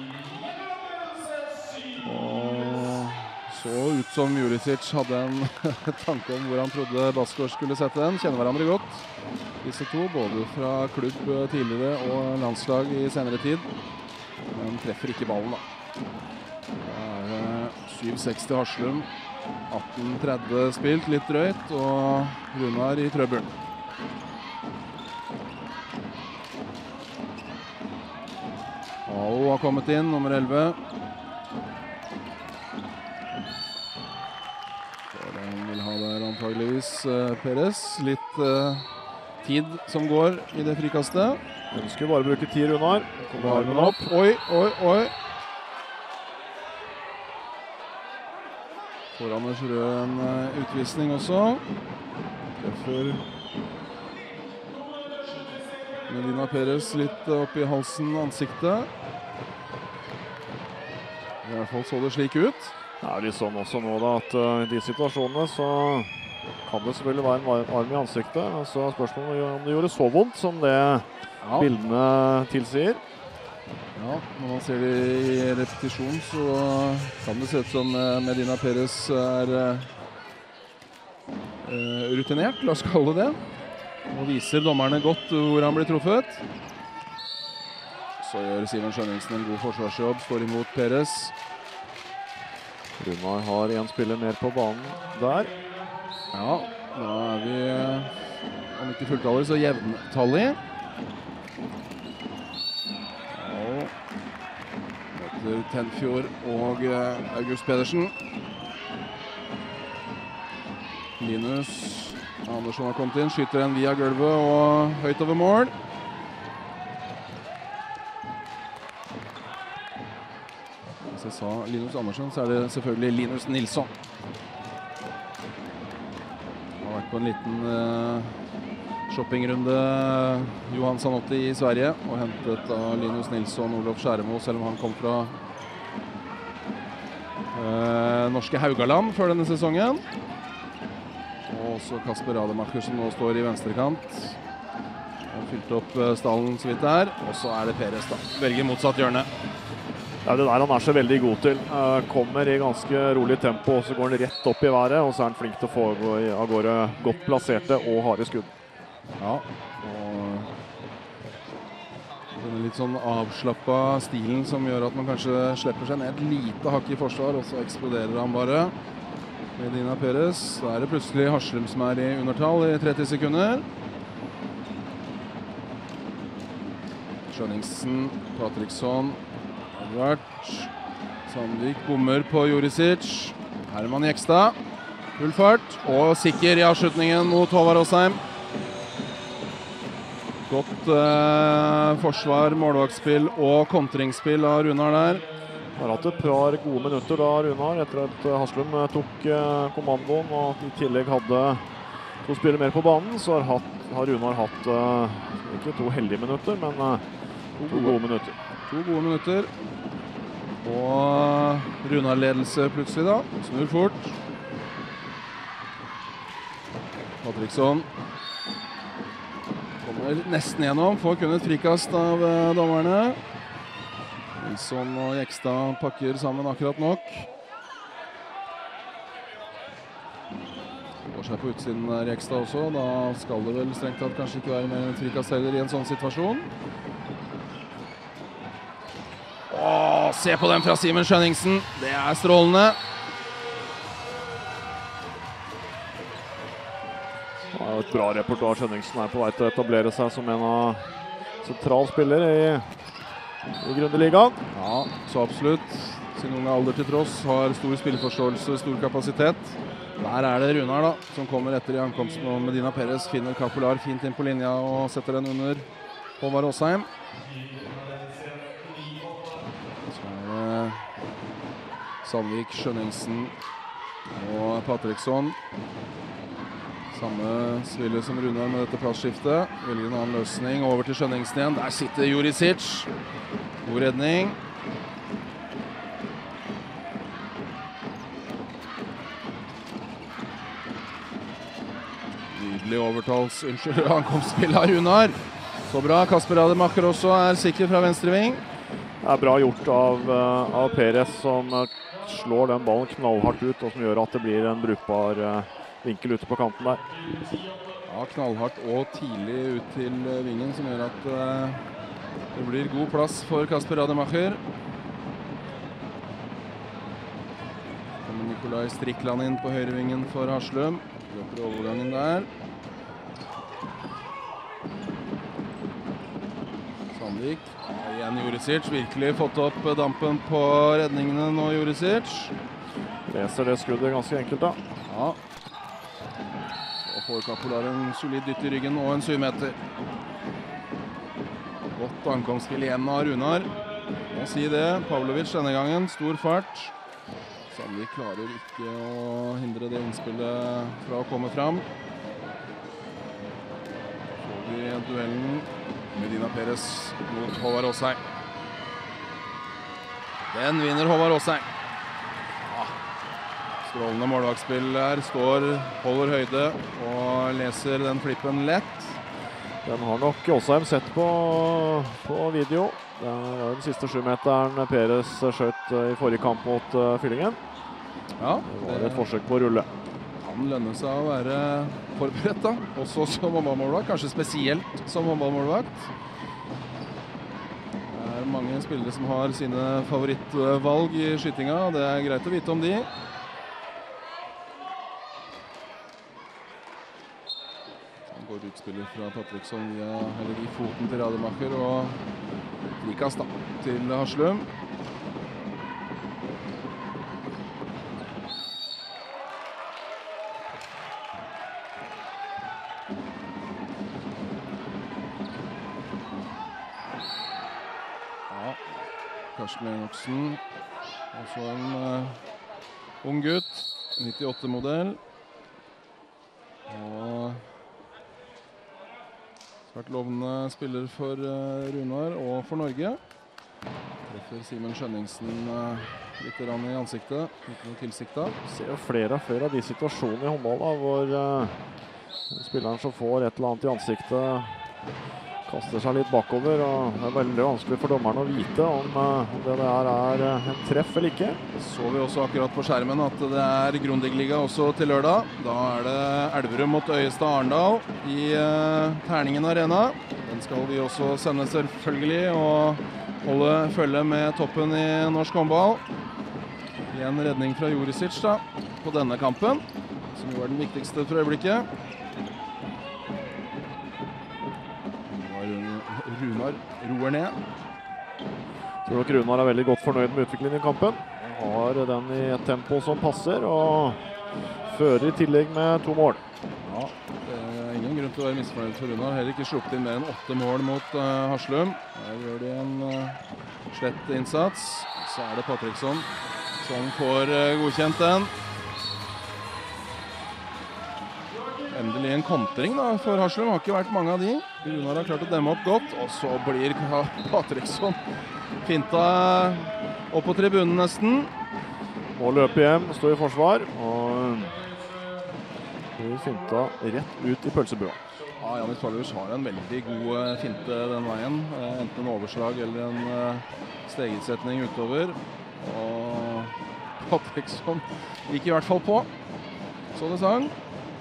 Speaker 4: Og så ut som Jurisic hadde en tanke om hvor han trodde Basgaard skulle sette den. Kjenner hverandre godt, disse to, både fra klubb tidligere og landslag i senere tid. Men treffer ikke ballen da. Det er syv seks til Haslum. atten tretti spilt, litt drøyt, og Runar i trøbbel. Ao har kommet inn, nummer elleve. Han vil ha der antageligvis uh, Perez. Litt uh, tid som går i det frikastet.
Speaker 5: Ønsker bare å bruke ti, Runar.
Speaker 4: Kommer armen opp. Oi, oi, oi. Får Anders Rød en uh, utvisning også. Treffer Medina Perez litt opp i halsen, ansiktet. I hvert fall så det slik ut.
Speaker 5: Det er litt sånn også nå da, at uh, i de situasjonene så kan det selvfølgelig være en arm i ansiktet. Men så er spørsmålet om det gjorde så vondt som det ja. Bildene tilsier.
Speaker 4: Ja, når man ser det i repetisjon så kan det se ut som Medina Perez er uh, rutinert, la oss kalle det. Og viser dommerne godt hvor han blir truffet. Så gjør Simen Skjønningsen en god forsvarsjobb, står imot Perez.
Speaker 5: Runar har en spiller mer på banen der.
Speaker 4: Ja, da er vi, om ikke fulltallig, så jevntallig. Møter Tenfjord og August Pedersen. Linus Andersson har kommet inn, skyter en via gulvet og høyt over mål. Hvis jeg sa Linus Andersson, så er det selvfølgelig Linus Nilsson. Han har vært på en liten uh, shoppingrunde Johan Sanotti i Sverige og hentet av Linus Nilsson Olof Skjæremo, selv om han kom fra uh, norske Haugaland før denne sesongen. Og så Kasper Rademacher som nå står i venstrekant. Han fylte opp stallen så vidt der. Og så er det Perez da. Velger motsatt hjørne.
Speaker 5: Ja, det der han er så veldig god til. Uh, kommer i ganske rolig tempo, og så går han rett opp i været. Og så er han flink til å få av gårde godt plasserte og harde skudd.
Speaker 4: Ja, og denne litt sånn avslappet stilen som gjør at man kanskje slipper seg ned et lite hakk i forsvar, og så eksploderer han bare. Medina Perez, da er det plutselig Haslum som er i undertall i tretti sekunder. Skjønningsen, Patriksson, Edvard, Sandvik bommer på Jurisic. Herman Jekstad, full fart, og sikker i avslutningen mot Håvard Åsheim. Godt eh, forsvar, målvaktspill og kontringsspill av Runar der.
Speaker 5: Har hatt et par gode minutter da, Runar, etter at Haslum tok eh, kommandoen og i tillegg hadde to spillere mer på banen, så har, hatt, har Runar hatt eh, ikke to heldige minutter, men eh, to, to gode minutter.
Speaker 4: To gode minutter. Og Runar-ledelse plutselig da, snur fort. Patriksson kommer nesten gjennom, får kun et frikast av eh, dommerne. Nilsson og Jekstad pakker sammen akkurat nok. Går seg på utsiden der Jekstad også. Da skal det vel strengt tatt kanskje ikke være mer enn frikast heller i en sånn situasjon. Åh, se på den fra Simen Skjønningsen. Det er strålende.
Speaker 5: Det er et bra repertoar. Skjønningsen er på vei til å etablere seg som en av sentral spiller i, i Grundeligaen.
Speaker 4: Ja, så absolutt. Sin unge alder til tross, har stor spilleforståelse, stor kapasitet. Der er det Runar da, som kommer etter i ankomsten, og Medina Perez finner Capolar fint inn på linja og setter den under Håvard Åsheim. Så er det Sandvik, Skjønningsen og Patriksson. Samme spiller som Runar med dette plassskiftet. Velger en annen løsning, over til Skjønningsen igjen. Der sitter Jurisic. God redning. Overtals, unnskyld, ankomstspill av Runar. Så bra, Kasper Rademacher også er sikker fra venstreving.
Speaker 5: Det er bra gjort av, av Perez, som slår den ballen knallhardt ut, og som gjør at det blir en brukbar vinkel ute på kanten der.
Speaker 4: Ja, knallhardt og tidlig ut til vingen, som gjør at uh, det blir god plass for Kasper Rademacher. Kommer Nikolai Strikland inn på høyrevingen for Haslum. Løper overgangen der. Sandvik. Ja, igjen Jurisic. Virkelig fått opp dampen på redningene nå, Jurisic.
Speaker 5: Leser det skuddet ganske enkelt da.
Speaker 4: Ja. Så får Capolar en solid dytt i ryggen og en syv meter. Godt ankomstspill igjen av Runar. Må si det. Pavlovic denne gangen. Stor fart. Sandvik klarer ikke å hindre det innspillet fra å komme fram. Så får vi duellen Medina Perez mot Håvard Åsheim. Den vinner Håvard Åsheim. Ja. Strålende målvaktspill her. Står, holder høyde og leser den flippen lett.
Speaker 5: Den har nok Åsheim sett på, på video. Det var den siste sjumeteren Perez skjøt i forrige kamp mot uh, Fyllingen.
Speaker 4: Ja,
Speaker 5: det var et forsøk på å rulle.
Speaker 4: Kan lønne seg å være forberedt da, også som håndballmålvakt, kanskje spesielt som håndballmålvakt. Det er mange spillere som har sine favorittvalg i skytinga, og det er greit å vite om de. Så går utspiller fra Patriksson via, eller i foten til Rademacher, og frikast da, til Haslum. Karsten Enoksen, også en uh, ung gutt, nittiåtte modell. Og svært lovende spiller for uh, Runar og for Norge. Treffer Simen Skjønningsen uh, litt rann i ansiktet, litt noe tilsiktet.
Speaker 5: Vi ser jo flere og flere av de situasjonene i håndball da, hvor uh, spilleren som får et eller annet i ansiktet kaster seg litt bakover, og det er veldig vanskelig for dommeren å vite om, uh, om det der er uh, en treff eller ikke.
Speaker 4: Så vi også akkurat på skjermen at det er Grundigliga også til lørdag. Da er det Elverum mot Øyestad Arendal i uh, Terningen Arena. Den skal vi også sende selvfølgelig, og holde følge med toppen i norsk håndball. En redning fra Jurisic da, på denne kampen, som var den viktigste for øyeblikket. Runar roer ned.
Speaker 5: Jeg tror nok Runar er veldig godt fornøyd med utviklingen i kampen. Han har den i et tempo som passer, og fører i tillegg med to mål.
Speaker 4: Ja, det er ingen grunn til å være misfornøyd for Runar. Heller ikke sluppet inn mer enn åtte mål mot uh, Haslum. Her gjør de en uh, slett innsats. Så er det Patriksson som får uh, godkjent den. Endelig en kontring da, for Haslum. Har ikke vært mange av de. Runar har klart å demme opp godt, og så blir Patriksson finta opp på tribunen nesten.
Speaker 5: Må løpe hjem, stå i forsvar, og blir finta rett ut i pølsebua.
Speaker 4: Ja, Janis Pavlovic har en veldig god finte den veien. Enten en overslag eller en stegetsetning utover. Og Patriksson gikk i hvert fall på. Så det sang.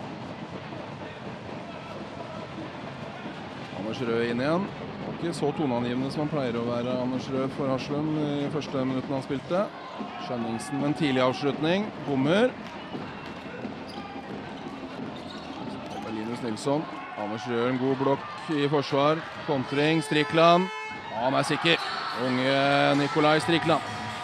Speaker 4: Anders Rød inn igjen. Ikke så toneangivende som han pleier å være, Anders Rød for Haslum i første minutten han spilte. Skjønningsen med en tidlig avslutning. Bommer. Linus Nilsson. Anders gjør en god blokk i forsvar. Kontring, Strikland. Han er sikker. Unge Nikolai Strikland.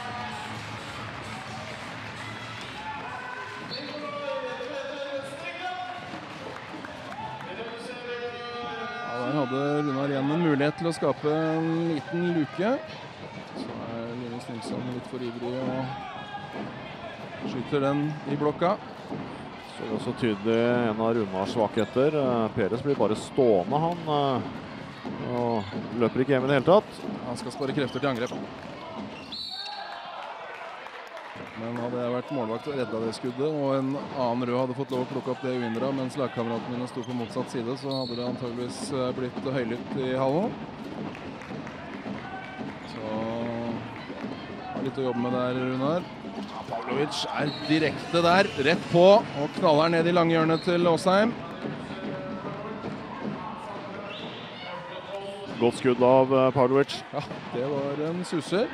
Speaker 4: Ja, der hadde Runar igjen en mulighet til å skape en liten luke. Så er Linus Nilsson litt for ivrig og skyter den i blokka.
Speaker 5: Så er det også tydelig en av Runars svakheter. Peres blir bare stående, han. Og løper ikke hjem i det hele tatt.
Speaker 4: Han skal spare krefter til angrep. Men hadde jeg vært målvakt og redda det skuddet, og en annen rød hadde fått lov å plukke opp det uinnere, mens lagkameraten mine sto på motsatt side, så hadde det antageligvis blitt høylytt i hallen. Så har litt å jobbe med der, Runar. Pavlovic er direkte der, rett på, og knaller ned i langhjørnet til Åsheim.
Speaker 5: Godt skudd av Pavlovic.
Speaker 4: Ja, det var en suser.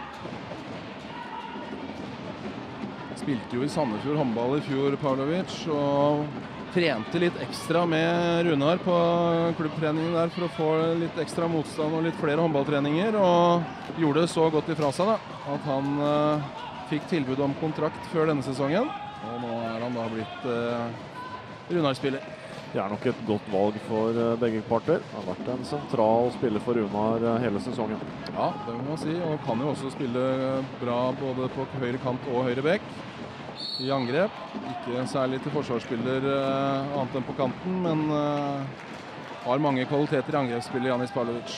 Speaker 4: Spilte jo i Sandefjord håndball i fjor, Pavlovic, og trente litt ekstra med Runar på klubbtreningen der for å få litt ekstra motstand og litt flere håndballtreninger, og gjorde det så godt ifra seg da, at han uh, fikk tilbud om kontrakt før denne sesongen, og nå er han da blitt uh, Runar-spiller.
Speaker 5: Det er nok et godt valg for uh, begge parter. Det har vært en sentral spiller for Runar uh, hele sesongen.
Speaker 4: Ja, det må man si, og kan jo også spille bra både på høyre kant og høyre bekk. I angrep, ikke særlig til forsvarsspiller uh, annet enn på kanten, men uh, har mange kvaliteter i angrepsspiller Janis Pavlovic.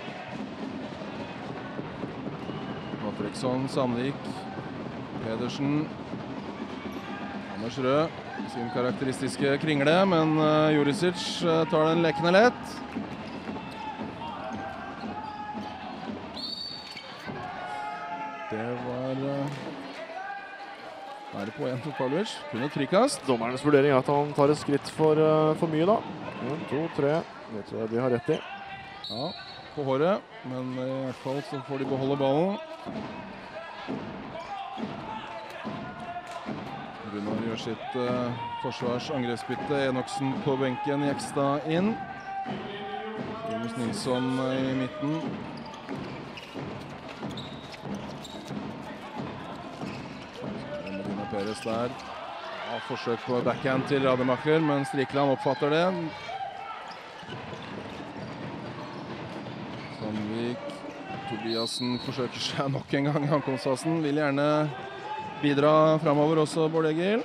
Speaker 4: Matriksson, Sandvik, Pedersen, Anders Rød, sin karakteristiske kringle, men uh, Jurisic uh, tar den lekende lett. Det var... Uh, er det på en for Pavlovic, kun et frikast.
Speaker 5: Dommernes vurdering er at han tar et skritt for, uh, for mye da. En, to, tre, det tror jeg de har rett i.
Speaker 4: Ja, på håret, men i hvert fall så får de beholde ballen. Runar gjør sitt uh, forsvarsangrepsbytte. Enoksen på benken, Jekstad inn. Linus Nilsson uh, i midten. Peres der. Ja, forsøk på backhand til Rademacher, men Strikland oppfatter det. Sandvik, Tobiasen forsøker seg nok en gang. Ankomstfasen vil gjerne bidra fremover også, Bård Egil.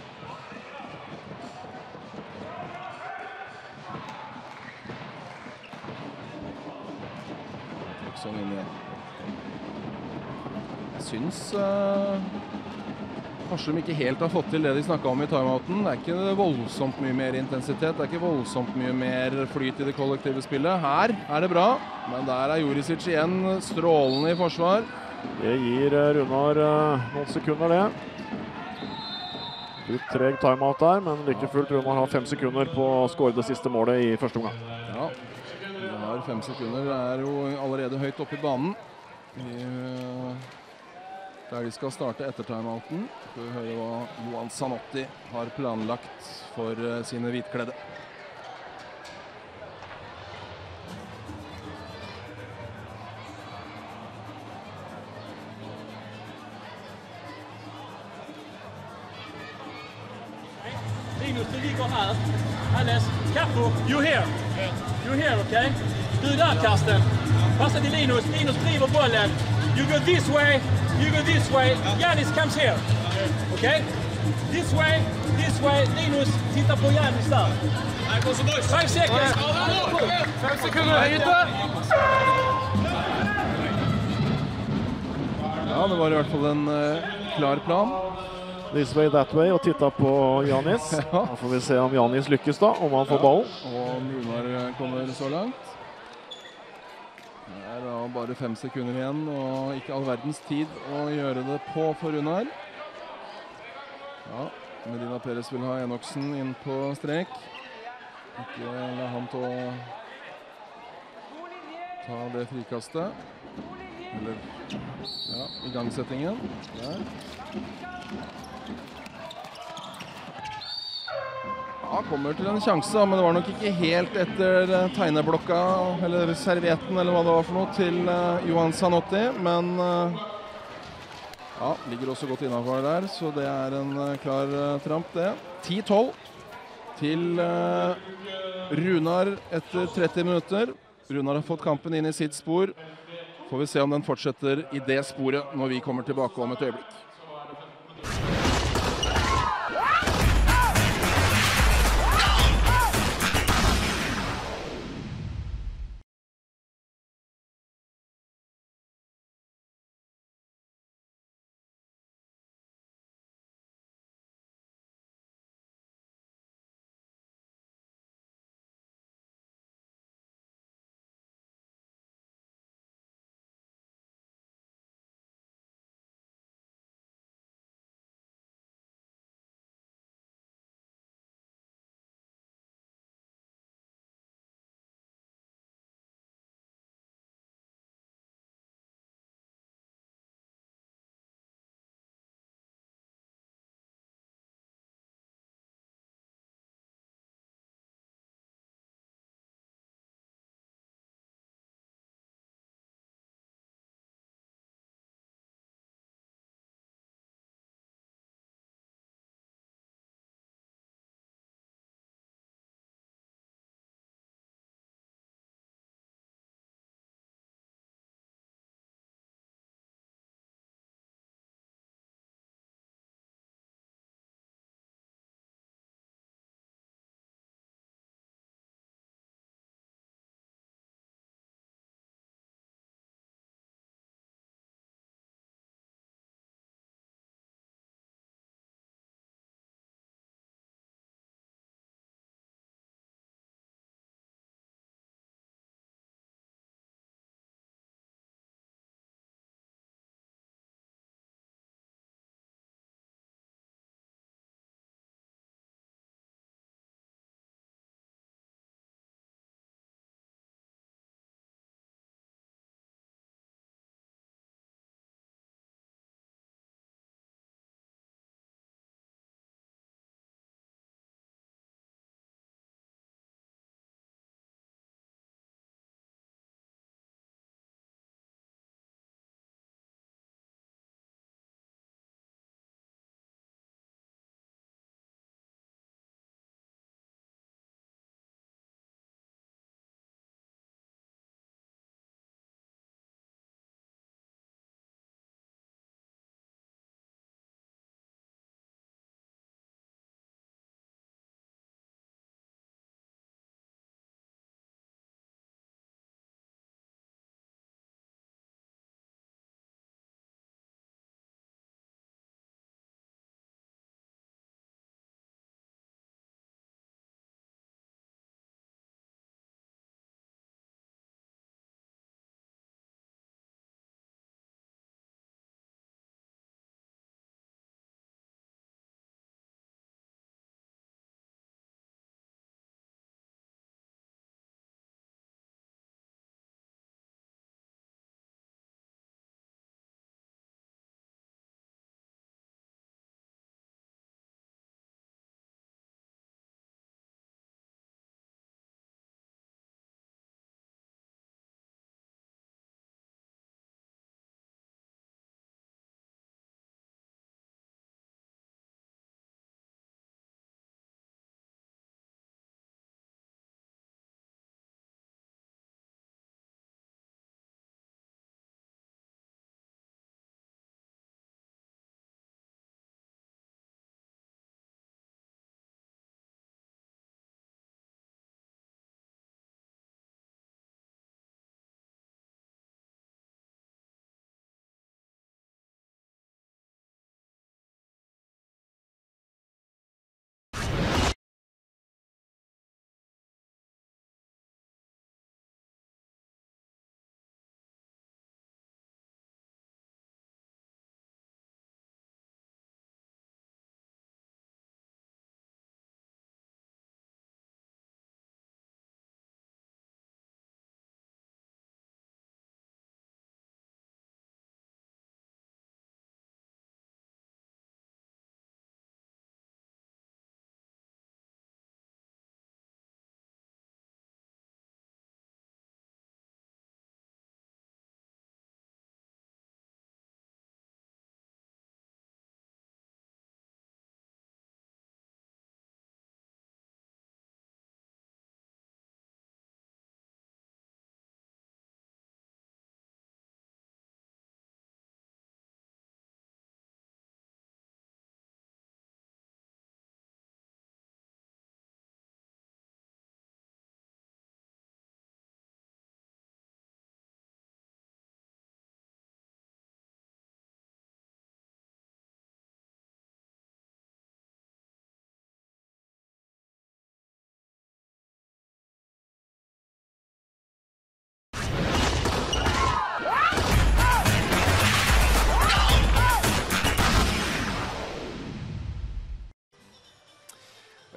Speaker 4: Sånn inn igjen. Jeg syns... Uh Harsum ikke helt har fått til det de snakket om i timeouten. Det er ikke voldsomt mye mer intensitet, det er ikke voldsomt mye mer flyt i det kollektive spillet. Her er det bra, men der er Jurisic igjen strålende i forsvar.
Speaker 5: Det gir Runar noen sekunder det. Litt treg timeout der, men like fullt Runar har fem sekunder på å skåre det siste målet i første omgang.
Speaker 4: Ja, det har fem sekunder, det er jo allerede høyt oppe i banen. I, der de skal starte etter timeouten. Skal vi høre hva Johan Zanotti har planlagt for sine hvitkledde.
Speaker 8: Linus, du ligger her. Alice, Capo, you're here. You're here, okay? Du der, Karsten. Passa till Linus. Linus driver bollen. You go this way. You go this way. Janis comes here. Okay? This way. This way. Linus, titta på Janis där. Five seconds. Fem sekunder.
Speaker 4: Ja, det var i hvert fall en uh, klar plan.
Speaker 5: This way, that way, og titta på Janis.
Speaker 4: Ja.
Speaker 5: Da får vi se om Janis lykkes da, om han får ballen.
Speaker 4: Og om Runar kommer så langt. Det er da bare fem sekunder igjen, og ikke all verdens tid å gjøre det på for Runar. Ja, Medina Peres vil ha Enoksen inn på strek. Ikke la han til å ta det frikastet. Eller, ja, igangsettingen. Der. Ja, kommer til en sjanse, men det var nok ikke helt etter tegneblokka, eller servietten, eller hva det var for noe, til uh, Johan Zanotti, men uh, ja, ligger også godt innenfor der, så det er en uh, klar uh, tramp det. ti tolv til uh, Runar etter tretti minutter. Runar har fått kampen inn i sitt spor. Får vi se om den fortsetter i det sporet når vi kommer tilbake om et øyeblikk.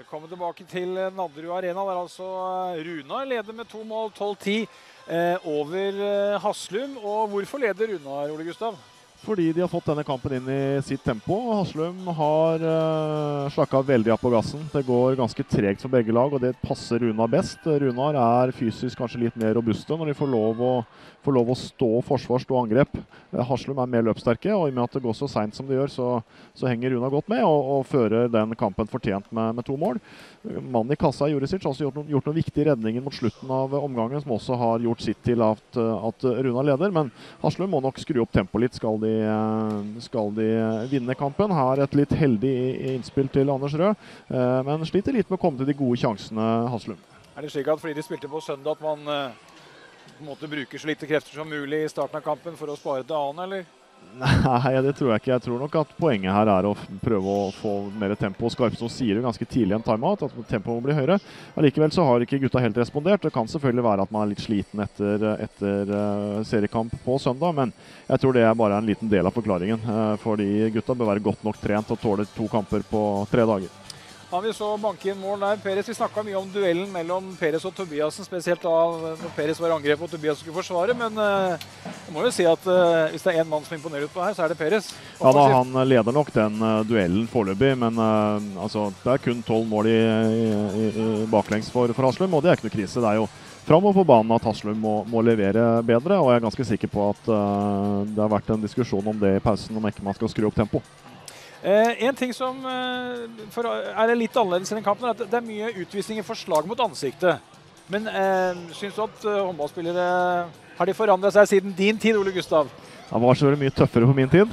Speaker 1: Velkommen tilbake til Nadderud Arena, der altså Runar leder med to mål, tolv ti eh, over eh, Haslum. Og hvorfor leder Runar, Ole Gustav?
Speaker 5: Fordi de har fått denne kampen inn i sitt tempo. Haslum har uh, slakket veldig av på gassen. Det går ganske tregt for begge lag, og det passer Runar best. Runar er fysisk kanskje litt mer robuste når de får lov å, får lov å stå forsvar, stå angrep. Uh, Haslum er mer løpssterke, og i og med at det går så sent som det gjør, så, så henger Runar godt med og, og fører den kampen fortjent med, med to mål. Uh, mannen i kassa, Jurisic, har også gjort, no, gjort noen viktige redninger mot slutten av omgangen, som også har gjort sitt til at, at Runar leder, men Haslum må nok skru opp tempo litt, skal de skal de vinne kampen. Har et litt heldig innspill til Anders Rød, men sliter litt med å komme til de gode sjansene, Haslum.
Speaker 1: Er det slik at fordi de spilte på søndag at man på en måte bruker så lite krefter som mulig i starten av kampen for å spare til annen, eller?
Speaker 5: Nei, det tror jeg ikke. Jeg tror nok at poenget her er å prøve å få mer tempo. Skarpsson sier jo ganske tidlig en timeout at tempoet må bli høyere. Allikevel så har ikke gutta helt respondert. Det kan selvfølgelig være at man er litt sliten etter, etter uh, seriekamp på søndag, men jeg tror det er bare en liten del av forklaringen. Uh, fordi gutta bør være godt nok trent og tåle to kamper på tre dager.
Speaker 1: Ja, vi så banke inn mål der. Peres, vi snakket mye om duellen mellom Peres og Tobiasen, spesielt da når Peres var i angrep og Tobias skulle forsvare, men uh, jeg må jo si at uh, hvis det er en mann som imponerer ut på her, så er det Peres.
Speaker 5: Ja da, han leder nok den uh, duellen foreløpig, men uh, altså, det er kun tolv mål i, i, i baklengs for, for Haslum, og det er ikke noe krise. Det er jo fremover på banen at Haslum må, må levere bedre, og jeg er ganske sikker på at uh, det har vært en diskusjon om det i pausen, om ikke man skal skru opp tempo.
Speaker 1: Eh, en ting som eh, for, er litt annerledes i den kampen, er at det er mye utvisninger for slag mot ansiktet. Men eh, synes du at uh, håndballspillere har de forandret seg siden din tid, Ole Gustav?
Speaker 5: Det var så mye tøffere på min tid.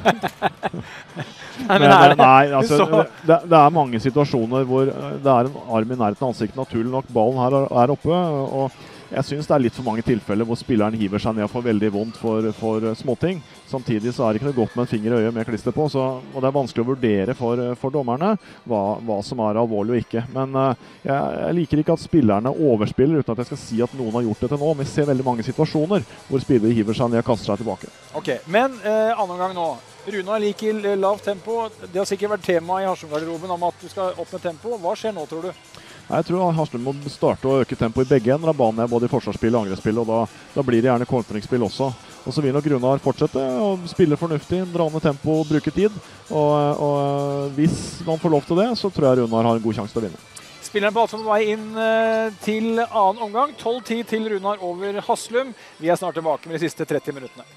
Speaker 1: Nei, men er det,
Speaker 5: nei, altså, det, det er mange situasjoner hvor det er en arm i nærheten av ansiktet, naturlig nok. Ballen her er oppe, og jeg synes det er litt for mange tilfeller hvor spilleren hiver seg ned og får veldig vondt for, for småting. Samtidig så er det ikke noe godt med en finger i øyet med klister på, så, og det er vanskelig å vurdere for, for dommerne hva, hva som er alvorlig og ikke. Men uh, jeg, jeg liker ikke at spillerne overspiller uten at jeg skal si at noen har gjort det til nå. Vi ser veldig mange situasjoner hvor spillere hiver seg ned og kaster seg tilbake.
Speaker 1: Ok, men uh, annen gang nå. Runar liker lavt tempo. Det har sikkert vært tema i Haslum-garderoben om at du skal opp med tempo. Hva skjer nå, tror du?
Speaker 5: Jeg tror Haslum må starte å øke tempo i begge ender av banen, både i forsvarsspill og angrepsspill, og da, da blir det gjerne kontringsspill også. Og så vil nok Runar fortsette å spille fornuftig, dra ned tempo og bruke tid. Og, og hvis man får lov til det, så tror jeg Runar har en god sjanse til å vinne.
Speaker 1: Spilleren på altså på vei inn til annen omgang. tolv ti til Runar over Haslum. Vi er snart tilbake med de siste tretti minuttene.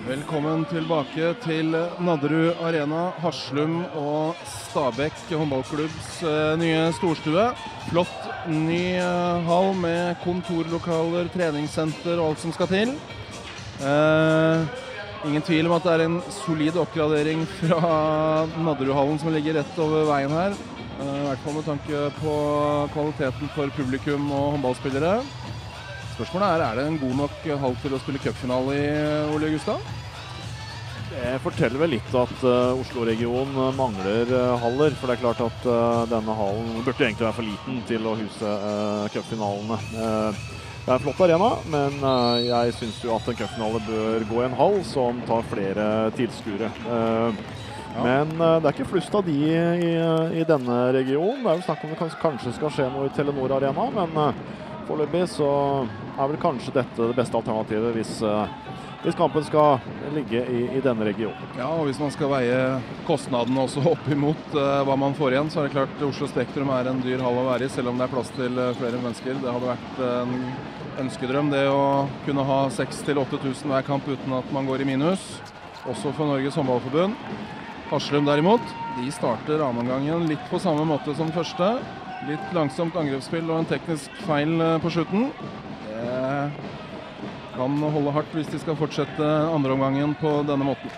Speaker 4: Velkommen tilbake til Nadderud Arena, Haslum og Stabæk håndballklubbs eh, nye storstue. Flott ny eh, hall med kontorlokaler, treningssenter og alt som skal til. Eh, ingen tvil om at det er en solid oppgradering fra Nadderudhallen som ligger rett over veien her. Eh, I hvert fall med tanke på kvaliteten for publikum og håndballspillere. Spørsmålet er, er det en god nok hall til å spille cupfinale i, Ole Gustav?
Speaker 5: Det forteller vel litt at uh, Oslo-regionen mangler uh, haller, for det er klart at uh, denne hallen burde egentlig være for liten til å huse uh, cupfinalene. Uh, det er en flott arena, men uh, jeg synes jo at en cupfinale bør gå i en hall som tar flere tilskuere. Uh, ja. Men uh, det er ikke flust av de i, i denne regionen. Det er jo snakk om det kanskje, kanskje skal skje noe i Telenor Arena, men uh, foreløpig så er vel kanskje dette det beste alternativet hvis, uh, hvis kampen skal ligge i, i denne regionen.
Speaker 4: Ja, og hvis man skal veie kostnadene også opp imot uh, hva man får igjen, så er det klart Oslo Spektrum er en dyr hall å være i, selv om det er plass til uh, flere mennesker. Det hadde vært en ønskedrøm det å kunne ha seks til åtte tusen hver kamp uten at man går i minus, også for Norges håndballforbund. Haslum derimot, de starter annenomgangen litt på samme måte som første. Litt langsomt angrepsspill og en teknisk feil på slutten. Det kan holde hardt hvis de skal fortsette andre omgangen på denne måten.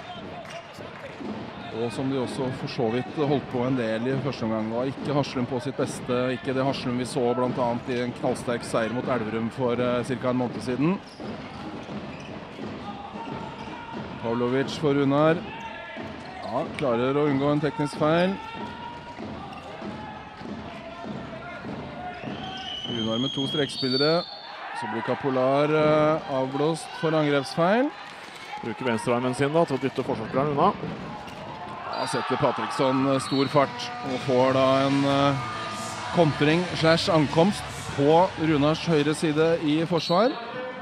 Speaker 4: Og som de også for så vidt holdt på en del i første omgang. Var ikke Haslum på sitt beste, ikke det Haslum vi så blant annet i en knallsterk seier mot Elverum for uh, ca. en måned siden. Pavlovic for Runar. Ja, klarer å unngå en teknisk feil. Runar med to strekspillere, så blir Kapolar uh, avblåst for angrepsfeil.
Speaker 5: Bruker venstrearmen sin da til å dytte forsvarsspilleren unna.
Speaker 4: Da setter Patriksson uh, stor fart og får da en uh, kontring slash ankomst på Runars høyre side i forsvar.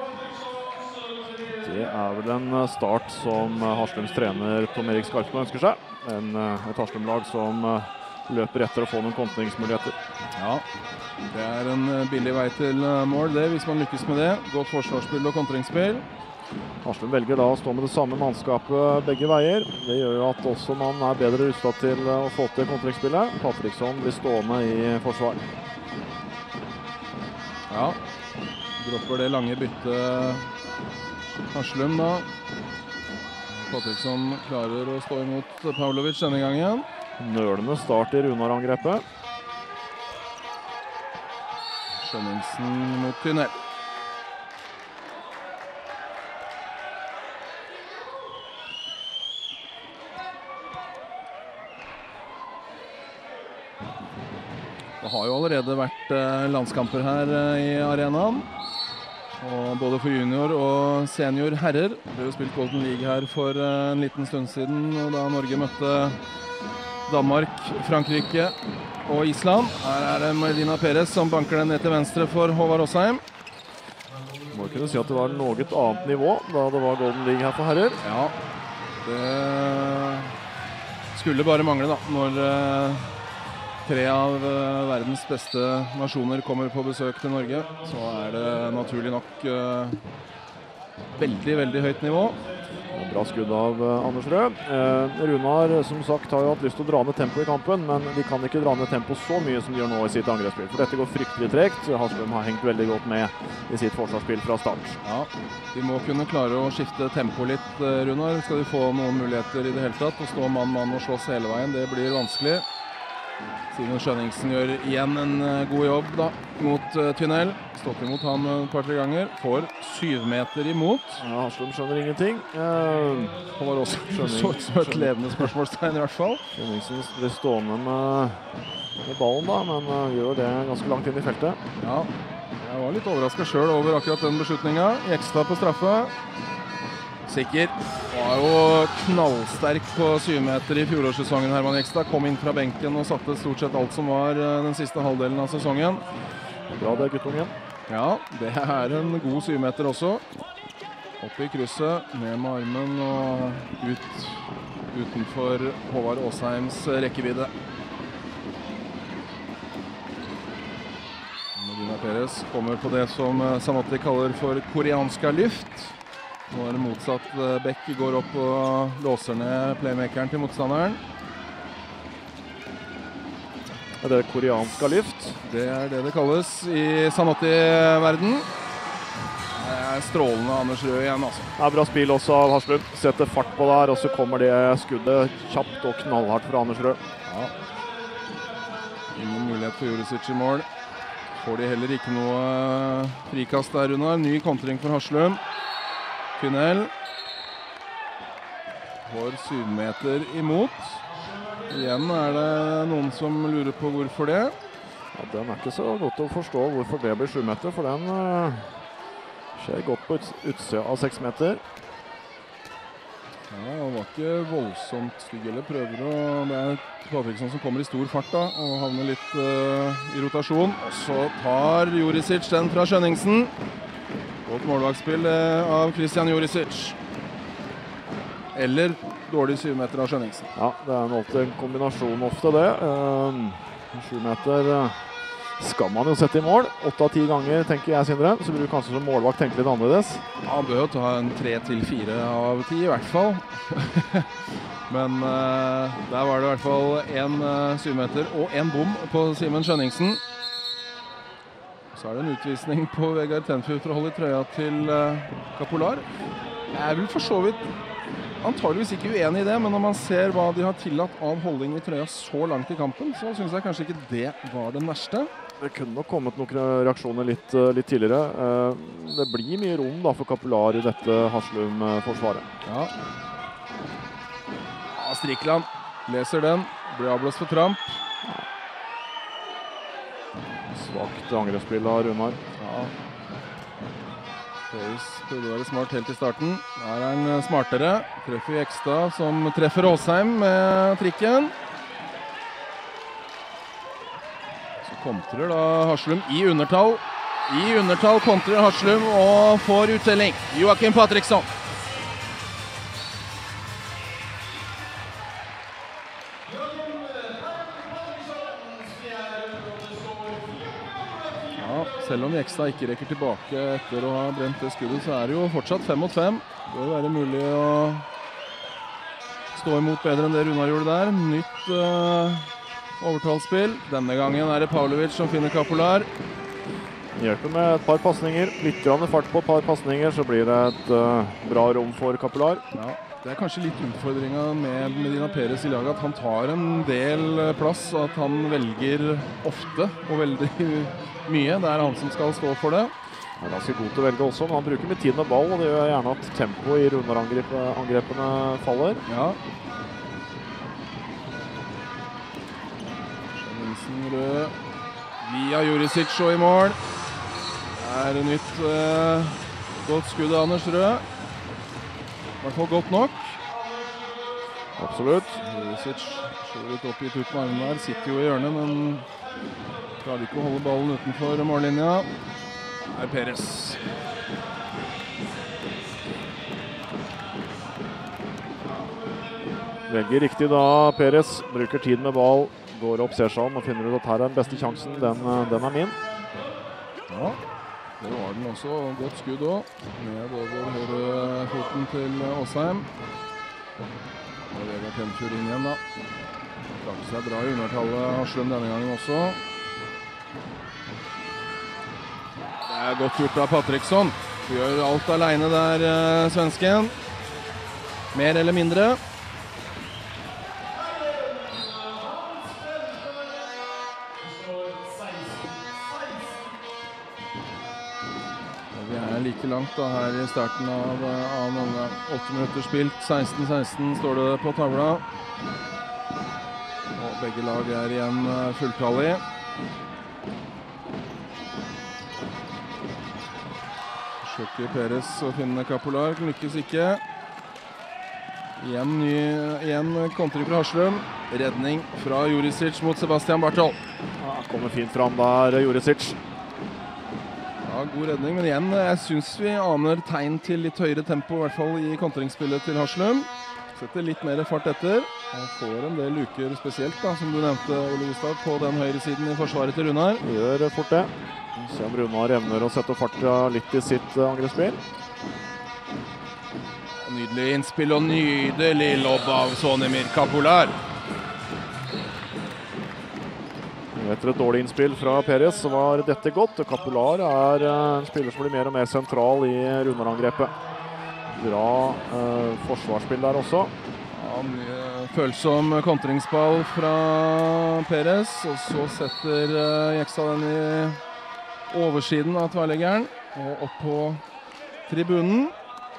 Speaker 5: Det er vel en start som Haslums trener Tom Erik Skarpsmo ønsker seg. En, uh, et Haslum-lag som uh, løper etter å få noen kontringsmuligheter.
Speaker 4: Ja, det er en billig vei til mål det, hvis man lykkes med det. Godt forsvarsspill og kontringsspill.
Speaker 5: Haslum velger da å stå med det samme mannskapet begge veier. Det gjør jo at også man er bedre rustet til å få til kontringsspillet. Patriksson blir stående i forsvar.
Speaker 4: Ja, dropper det lange byttet Haslum da. Patriksson klarer å stå imot Pavlovic denne gangen.
Speaker 5: Nølende start i Runar-angrepet.
Speaker 4: Skjønningsen mot Tynell. Det har jo allerede vært landskamper her i arenaen. Og både for junior og senior herrer. Det ble jo spilt Golden League her for en liten stund siden, og da Norge møtte Danmark, Frankrike og Island. Her er det Medina Perez som banker den ned til venstre for Håvard Åsheim.
Speaker 5: Må kunne si at det var noe annet nivå da det var Golden League her for herrer.
Speaker 4: Ja, det skulle bare mangle da, når uh, tre av uh, verdens beste nasjoner kommer på besøk til Norge. Så er det naturlig nok uh, veldig, veldig høyt nivå.
Speaker 5: Bra skudd av uh, Anders Rød. Eh, Runar, som sagt, har jo hatt lyst til å dra ned tempo i kampen, men de kan ikke dra ned tempo så mye som de gjør nå i sitt angrepsspill. For dette går fryktelig tregt. Haslum har hengt veldig godt med i sitt forsvarsspill fra start.
Speaker 4: Ja, de må kunne klare å skifte tempo litt, Runar. Skal de få noen muligheter i det hele tatt, å stå mann-mann og slåss hele veien, det blir vanskelig. Simon Skjønningsen gjør igjen en god jobb da, mot uh, Tynell. Stått imot ham et par-tre ganger. Får syv meter imot.
Speaker 5: Ja, Haslum skjønner ingenting. Uh,
Speaker 4: Han var også så ut som et levende spørsmålstegn i hvert fall.
Speaker 5: Skjønningsen blir stående med, med ballen da, men uh, gjør det ganske langt inn i feltet.
Speaker 4: Ja, jeg var litt overrasket selv over akkurat den beslutningen. Jekstad på straffe. Sikker. Var jo knallsterk på syv meter i fjorårssesongen, Herman Jekstad. Kom inn fra benken og satte stort sett alt som var den siste halvdelen av sesongen.
Speaker 5: Bra det, guttungen.
Speaker 4: Ja, det er en god syv meter også. Opp i krysset, ned med armen og ut utenfor Håvard Åsheims rekkevidde. Medina Perez kommer på det som Samati kaller for koreanska lyft. Nå er det motsatt. Beck går opp og låser ned playmakeren til motstanderen.
Speaker 5: Det er koreansk lift.
Speaker 4: Det er det det kalles i Sanotti-verden. Det er strålende Anders Røe igjen, altså.
Speaker 5: Det er bra spill også av Haslum. Setter fart på der, og så kommer det skuddet kjapt og knallhardt fra Anders Røe.
Speaker 4: Ja. Ingen mulighet for Jurisic i mål. Får de heller ikke noe frikast der, Runar. Ny kontring for Haslum. Tunnel. Får syv meter imot. Igjen er det noen som lurer på hvorfor det.
Speaker 5: Ja, den er ikke så godt å forstå hvorfor det blir sju meter, for den uh, skjer godt på ut utsida av seks meter.
Speaker 4: Ja, han var ikke voldsomt stygg eller prøver å... Det er Patriksson som kommer i stor fart da, og havner litt uh, i rotasjon. Og så tar Jurisic den fra Skjønningsen. Godt målvaktspill uh, av Christian Jurisic. Eller dårlig syv meter av Skjønningsen.
Speaker 5: Ja, det er alltid en kombinasjon ofte det. Uh, sju meter uh, skal man jo sette i mål. Åtte av ti ganger, tenker jeg, Sindre. Så burde du kanskje som målvakt tenke litt annerledes.
Speaker 4: Ja, han bør jo ta en tre til fire av ti i hvert fall. Men uh, der var det i hvert fall en uh, syv meter og en bom på Simen Skjønningsen. Så er det en utvisning på Vegard Tenfjord for å holde i trøya til uh, Capolar. Jeg er vel for så vidt antageligvis ikke uenig i det, men når man ser hva de har tillatt av holdning i trøya så langt i kampen, så synes jeg kanskje ikke det var den verste.
Speaker 5: Det kunne nok kommet noen reaksjoner litt, litt tidligere. Det blir mye rom da for Capolar i dette Haslum-forsvaret.
Speaker 4: Ja. Ja, Strikland leser den, blir avblåst for tramp.
Speaker 5: Svagt angrepsspill av Runar.
Speaker 4: Ja. Høyes prøvde å være smart helt i starten. Her er han smartere. Treffer Ekstad som treffer Åsheim med trikken. Så kontrer da Haslum i undertall. I undertall kontrer Haslum og får uttelling. Joakim Patriksson. Selv om Ekstad ikke rekker tilbake etter å ha brent det skuddet, så er det jo fortsatt fem mot fem. Det bør være mulig å stå imot bedre enn det Runar gjorde der. Nytt uh, overtallsspill. Denne gangen er det Pavlovic som finner Capolar.
Speaker 5: Hjelper med et par passninger. Litt grann fart på et par passninger, så blir det et uh, bra rom for Capolar.
Speaker 4: Ja, det er kanskje litt utfordringen med Medina Perez i laget, at han tar en del plass, og at han velger ofte og veldig mye. Det er han som skal stå for det.
Speaker 5: Han er ganske god til å velge også, men han bruker mye tid med ball, og det gjør gjerne at tempoet i runderangrepene faller.
Speaker 4: Ja. Skjønningsen rød. Via Jurisic og i mål. Det er nytt uh, godt skudd av Anders Røe. I hvert fall godt nok.
Speaker 5: Absolutt.
Speaker 4: Jurisic skjører litt opp i ut med armen der. Sitter jo i hjørnet, men klarer ikke å holde ballen utenfor mållinja. Det er Perez.
Speaker 5: Velger riktig da, Perez. Bruker tid med ball. Går opp, ser seg om og finner ut at her er den beste sjansen. Den, den er min.
Speaker 4: Ja, det var den også. Godt skudd også. Ned over høyre foten til Åsheim. Og Vegard Tenfjord inn igjen da. Klarte seg bra i undertallet Haslum denne gangen også. Det er godt gjort av Patriksson. Gjør alt alene der, uh, svensken. Mer eller mindre. Like langt da her i starten av annen omgang. åtte minutter spilt, seksten seksten står det på tavla. Og begge lag er igjen fulltallig. Forsøker Perez å finne Capolar, lykkes ikke. Igjen, ny, igjen kontring fra Haslum. Redning fra Jurisic mot Sebastian Bartol.
Speaker 5: Ja, kommer fint fram der, Jurisic.
Speaker 4: Ja, god redning, men igjen, jeg synes vi aner tegn til litt høyere tempo, i hvert fall i kontringsspillet til Haslum. Setter litt mer fart etter, og får en del luker spesielt, da, som du nevnte, Ole Gustav, på den høyre siden i forsvaret til Runar.
Speaker 5: Gjør fort det. Se om Runar evner å sette fart litt i sitt angrepsspill.
Speaker 4: Nydelig innspill og nydelig lobb av Sonimir Kapular.
Speaker 5: Etter et dårlig innspill fra Perez så var dette godt. Kapular er en spiller som blir mer og mer sentral i Runar-angrepet. Bra eh, forsvarsspill der også.
Speaker 4: Ja, følsom kontringsball fra Perez, og så setter uh, Jekstad den i oversiden av tverrleggeren og opp på tribunen.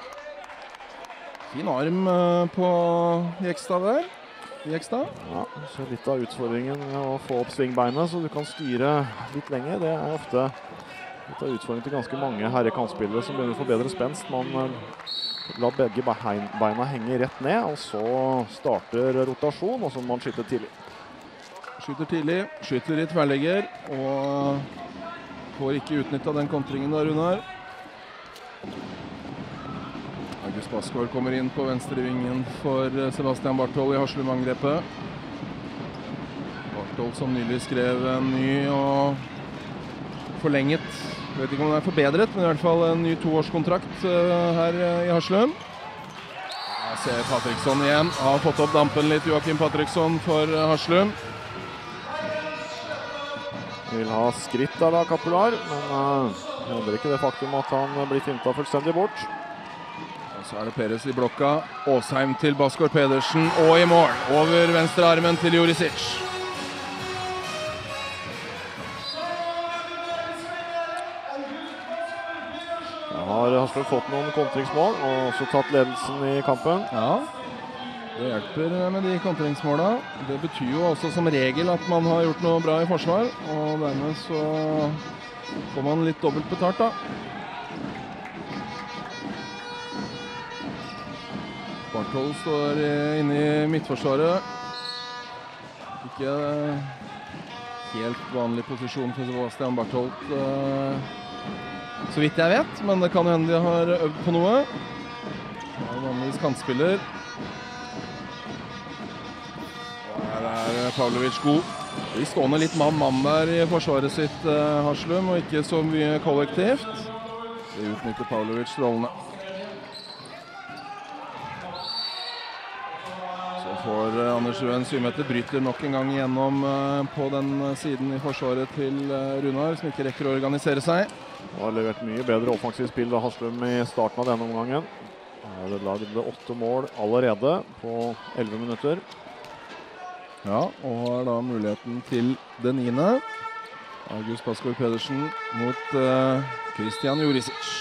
Speaker 4: Fin arm uh, på Jekstad der. Jekstad.
Speaker 5: Ja, så litt av utfordringen med å få opp svingbeinet, så du kan styre litt lenger. Det er ofte litt av utfordringen til ganske mange herrekantspillere som begynner å få bedre spenst. Man lar begge beina henge rett ned, og så starter rotasjon, og så må man skyte tidlig.
Speaker 4: Skyter tidlig, skyter i tverrlegger, og får ikke utnyttet den kontringen da, Runar. August Basgaard kommer inn på venstrevingen for Sebastian Barthold i Haslum-angrepet. Barthold som nylig skrev en ny og forlenget, jeg vet ikke om den er forbedret, men i hvert fall en ny toårskontrakt her i Haslum. Jeg ser Patriksson igjen, har fått opp dampen litt, Joakim Patriksson for Haslum.
Speaker 5: Vil ha skritt der da, Kapular, men uh, jeg håper ikke det faktum at han blir finta fullstendig bort.
Speaker 4: Og så er det Perez i blokka, Åsheim til Basgaard Pedersen, og i mål, over venstre armen til Jurisic.
Speaker 5: Da har Haslum fått noen kontringsmål, og også tatt ledelsen i kampen.
Speaker 4: Ja, det hjelper med de kontringsmålene. Det betyr jo også som regel at man har gjort noe bra i forsvar, og dermed så får man litt dobbelt betalt da. Barthold står inne i midtforsvaret. Ikke helt vanlig posisjon for Sebastian Barthold, så vidt jeg vet, men det kan hende de har øvd på noe. Han er vanligvis kantspiller. Og her er Pavlovic god. De stående litt mann-mann der i forsvaret sitt, Haslum, og ikke så mye kollektivt. Det utnytter Pavlovic strålende. For Anders Røen Symeter bryter nok en gang igjennom på den siden i forsvaret til Runar, som ikke rekker å organisere seg.
Speaker 5: Han har levert mye bedre offensivt spill av Haslum i starten av denne omgangen. Han har laget åtte mål allerede på elleve minutter.
Speaker 4: Ja, og har da muligheten til det niende. August Basgaard Pedersen mot uh, Christian Jurisic.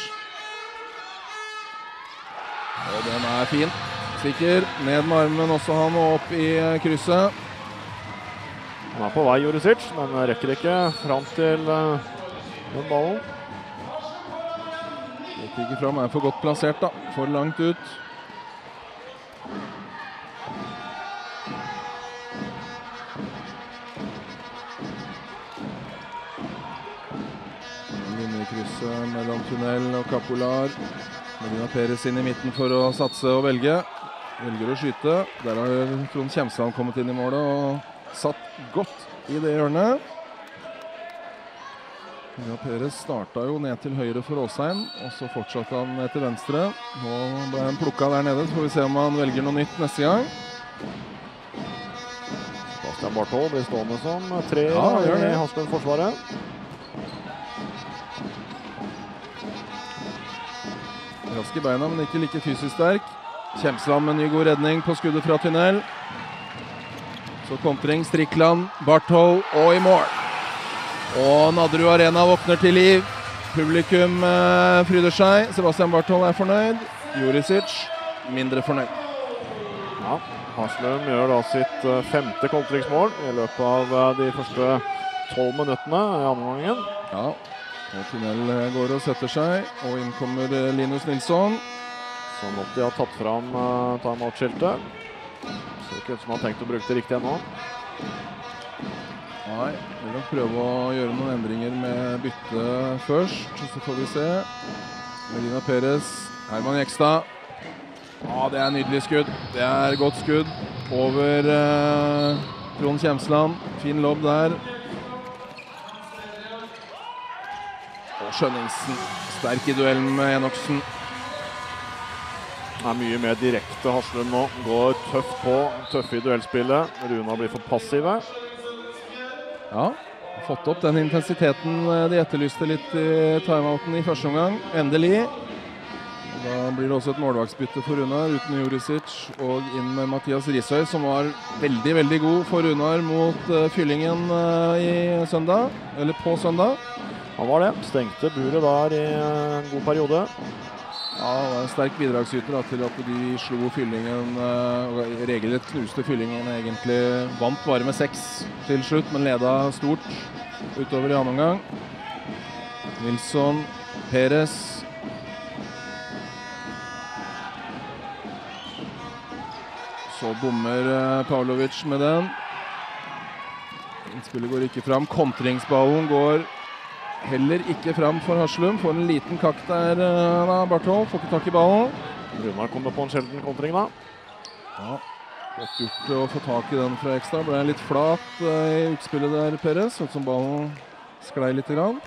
Speaker 4: Og den er fin. Sikker, ned med armen også han, og opp i krysset.
Speaker 5: Han er på vei, Jurisic, men rekker ikke fram til uh, den ballen.
Speaker 4: Rekker ikke fram, er for godt plassert da, for langt ut. Linjekrysset mellom Tunnel og Kapular. Medina Perez inn i midten for å satse og velge. Velger å skyte. Der har Trond Kjemsland kommet inn i målet og satt godt i det hjørnet. Ja, Perez startet jo ned til høyre for Åsheim, og så fortsatte han ned til venstre. Nå ble han plukket der nede, så får vi se om han velger noe nytt neste gang.
Speaker 5: Sebastian Barthold blir stående som tre
Speaker 4: ja,
Speaker 5: i Haslum-forsvaret.
Speaker 4: Rask i beina, men ikke like fysisk sterk. Kjemsland med ny god redning på skuddet fra Tunnel. Så kontring, Strickland, Barthold og i mål. Og Nadderud Arena våkner til liv. Publikum eh, fryder seg. Sebastian Barthold er fornøyd. Jurisic mindre fornøyd.
Speaker 5: Ja, Haslum gjør da sitt uh, femte kontringsmål i løpet av uh, de første tolv minuttene i andre omgangen.
Speaker 4: Ja, og Tunnel går og setter seg, og inn kommer uh, Linus Nilsson.
Speaker 5: Sånn at de har tatt fram uh, timeout-skiltet. Ser ikke ut som han har tenkt å bruke det riktig ennå.
Speaker 4: Nei, vi kan prøve å gjøre noen endringer med bytte først, så får vi se. Medina Perez, Herman Jekstad. Ja, det er nydelig skudd. Det er godt skudd over uh, Trond Kjemsland. Fin lobb der. Og Skjønningsen, sterk i duellen med Enoksen.
Speaker 5: er mye mer direkte. Haslum nå går tøft på, tøffe i duellspillet. Runar blir for passive.
Speaker 4: Ja, fått opp den intensiteten de etterlyste litt i timeouten i første omgang. Endelig. Da blir det også et målvaktsbytte for Runar uten Jurisic og inn med Mathias Risøy, som var veldig, veldig god for Runar mot uh, fyllingen uh, i søndag, eller på søndag.
Speaker 5: Han var det. Stengte buret der i en god periode.
Speaker 4: Ja, det var en sterk bidragsyter da, til at de slo fyllingen, uh, regelrett knuste fyllingen egentlig. Vant bare med seks til slutt, men leda stort utover i annen omgang. Nilsson, Perez. Så bommer uh, Pavlovic med den. Spillet går ikke fram. Kontringsballen går heller ikke fram for Haslum. Får en liten kakk der, uh, da, Barthold. Får ikke tak i ballen.
Speaker 5: Runar kommer på en sjelden kontring da.
Speaker 4: Ja, godt gjort å få tak i den fra ekstra. Ble litt flat uh, i utspillet der, Perez. Sånn som ballen sklei litt grann.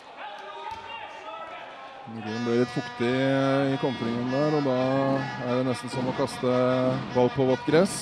Speaker 4: Den ble litt fuktig i kontringen der, og da er det nesten som å kaste ball på vått gress.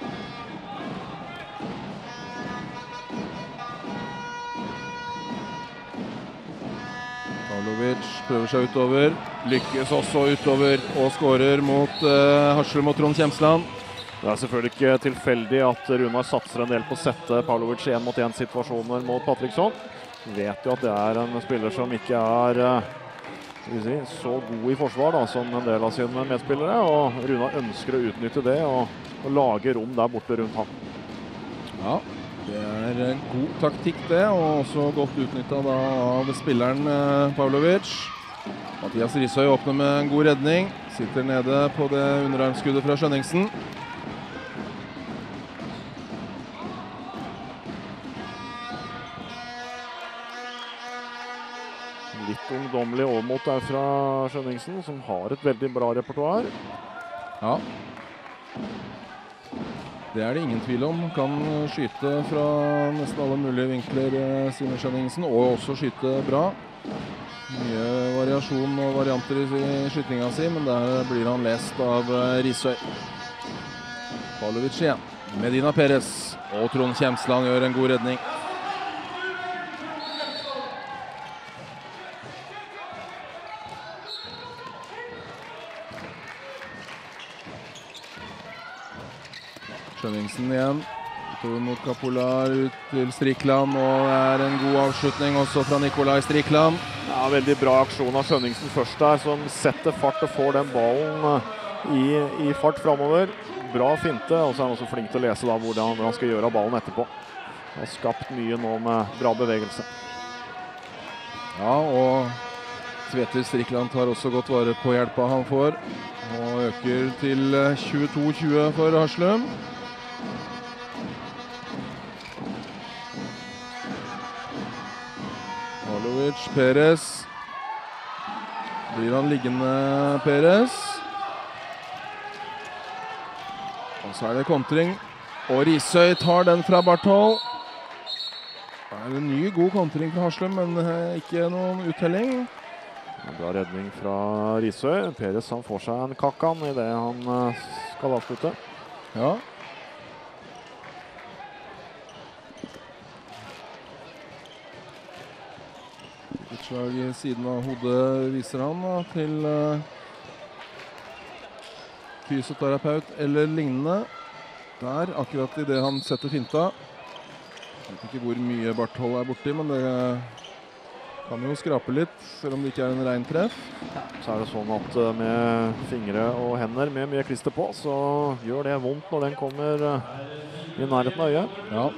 Speaker 4: Pavlovic prøver seg utover, lykkes også utover og skårer mot uh, Haslum og Trond Kjemsland.
Speaker 5: Det er selvfølgelig ikke tilfeldig at Runar satser en del på å sette Pavlovic en mot en situasjoner mot Patriksson. Vet jo at det er en spiller som ikke er uh, Si, så god i forsvar da, som en del av sine medspillere, og Runar ønsker å utnytte det og, og lage rom der borte rundt ham.
Speaker 4: Ja, det er god taktikk det, og også godt utnyttet da, av spilleren eh, Pavlovic. Mathias Risøy åpner med en god redning, sitter nede på det underarmskuddet fra Skjønningsen.
Speaker 5: Litt ungdomlig overmot der fra Skjønningsen, som har et veldig bra repertoar.
Speaker 4: Ja. Det er det ingen tvil om. Kan skyte fra nesten alle mulige vinkler, Sine Skjønningsen, og også skyte bra. Mye variasjon og varianter i skytninga si, men der blir han lest av Risøy. Pavlovic igjen. Medina Perez og Trond Kjemsland gjør en god redning. Skjønningsen igjen, utover mot Capolar, ut til Strikland, og det er en god avslutning også fra Nikolai Strikland.
Speaker 5: Ja, veldig bra aksjon av Skjønningsen først der, som setter fart og får den ballen i, i fart fremover. Bra finte, og så er han også flink til å lese da hvordan han skal gjøre ballen etterpå. Han har skapt mye nå med bra bevegelse.
Speaker 4: Ja, og Tveter Strikland tar også godt vare på hjelpa han får, og øker til tjueto tjue for Haslum. Pavlovic, Perez. Blir han liggende, Perez. Og så er det kontring. Og Risøy tar den fra Barthold. Det er en ny god kontring fra Haslum, men ikke noen uttelling.
Speaker 5: Bra redning fra Risøy. Perez han får seg en kakkan i det han skal avslutte.
Speaker 4: Ja. Utslag i siden av hodet viser han da, til uh, fysioterapeut eller lignende. Der, akkurat i det han setter finta. Jeg vet ikke hvor mye Barthold er borti, men det kan jo skrape litt, selv om det ikke er en ren treff.
Speaker 5: Ja, så er det sånn at uh, med fingre og hender med mye klister på, så gjør det vondt når den kommer uh, i nærheten av øyet.
Speaker 4: Ja.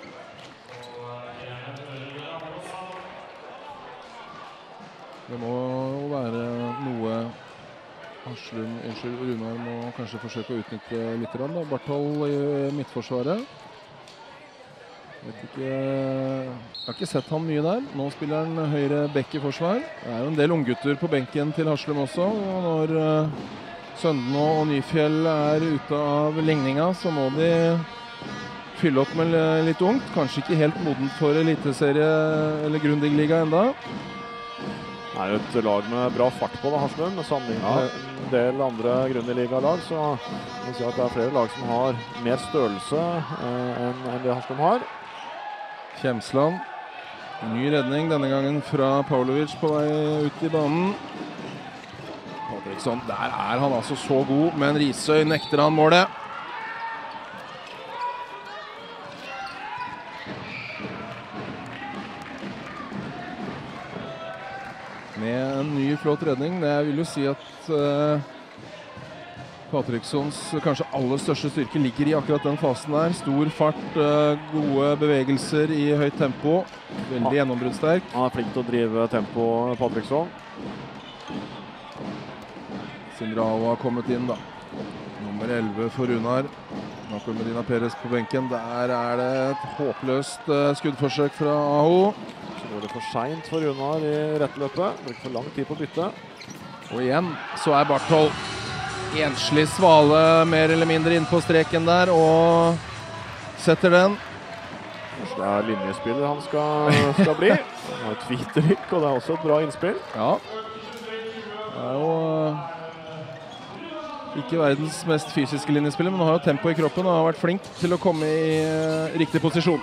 Speaker 4: Det må jo være noe Haslum, unnskyld, Runar må kanskje forsøke å utnytte litt da. Barthold i midtforsvaret. Vet ikke, jeg har ikke sett han mye der. Nå spiller han høyre bekk i forsvar. Det er jo en del unggutter på benken til Haslum også. Og når uh, Søndeno og Nyfjell er ute av ligninga, så må de fylle opp med litt ungt. Kanskje ikke helt modent for eliteserie eller Grundigliga enda.
Speaker 5: Det er jo et lag med bra fart på da, Haslum, med sammenlignet med en del andre grunneligalag, så jeg vil si at det er flere lag som har mer størrelse eh, enn en det Haslum har.
Speaker 9: Kjemsland, ny redning denne gangen fra Paulovic på vei ut i banen. Patriksson, der er han altså så god, men Risøy nekter han målet. Med en ny flott redning. Jeg vil jo si at uh, Patrikssons kanskje aller største styrke ligger i akkurat den fasen der. Stor fart, uh, gode bevegelser i høyt tempo. Veldig gjennombruddssterk.
Speaker 5: Han er flink til å drive tempo, Patriksson.
Speaker 9: Sindrao har kommet inn da. Nummer elleve for Runar. Nå kommer Medina Perez på benken. Der er det et håpløst uh, skuddforsøk fra Aho.
Speaker 5: Så går det for sent for Runar i rette løpet. Bruker for lang tid på bytte.
Speaker 9: Og igjen så er Bartol enslig svale mer eller mindre inn på streken der og setter den.
Speaker 5: Kanskje det er linjespiller han skal, skal bli. Han har et hviterykk, og det er også et bra innspill.
Speaker 9: Ja. Det er jo ikke verdens mest fysiske linjespiller, men han har jo tempo i kroppen og har vært flink til å komme i uh, riktig posisjon.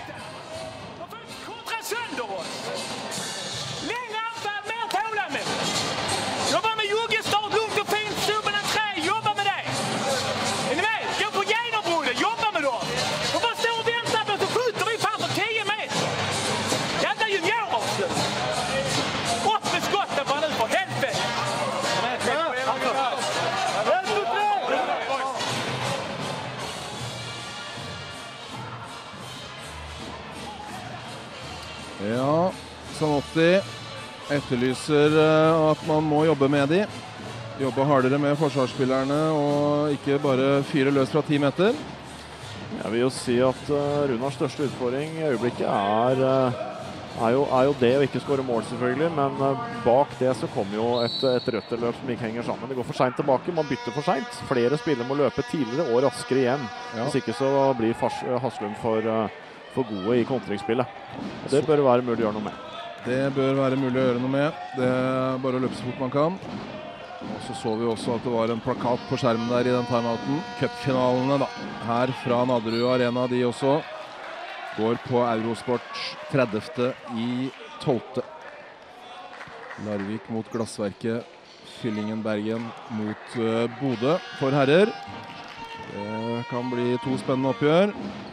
Speaker 9: Ja, Sanotti etterlyser at man må jobbe med de. Jobbe hardere med forsvarsspillerne og ikke bare fyre løs fra ti meter.
Speaker 5: Jeg vil jo si at uh, Runars største utfordring i øyeblikket er, uh, er, jo, er jo det å ikke skåre mål selvfølgelig, men uh, bak det så kommer jo et, et røtterløp som ikke henger sammen. Det går for sent tilbake, man bytter for sent. Flere spillere må løpe tidligere og raskere igjen. Ja. Hvis ikke så blir Fars, Haslum for... Uh, for gode i kontringsspillet. Og det bør være mulig å gjøre noe med.
Speaker 9: Det bør være mulig å gjøre noe med. Det er bare å løpe så fort man kan. Og så så vi også at det var en plakat på skjermen der i den timeouten. Cupfinalene da. Her fra Nadderud Arena, de også går på Eurosport tredivte i tolvte. Larvik mot Glassverket. Fyllingen Bergen mot uh, Bodø for herrer. Det kan bli to spennende oppgjør.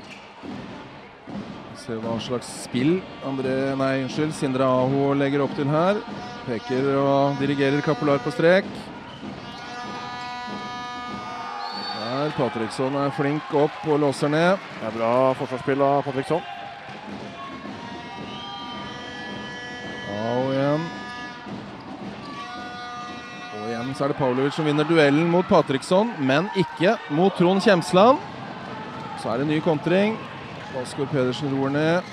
Speaker 9: Se hva slags spill André, nei, unnskyld, Sindre Aho legger opp til her. Peker og dirigerer Kapolar på strek. Der, Patriksson er flink opp og låser ned.
Speaker 5: Det er bra forsvarsspill av Patriksson.
Speaker 9: Aho igjen. Og igjen så er det Paulovic som vinner duellen mot Patriksson, men ikke mot Trond Kjemsland. Så er det ny kontring. Vaskor Pedersen roer ned.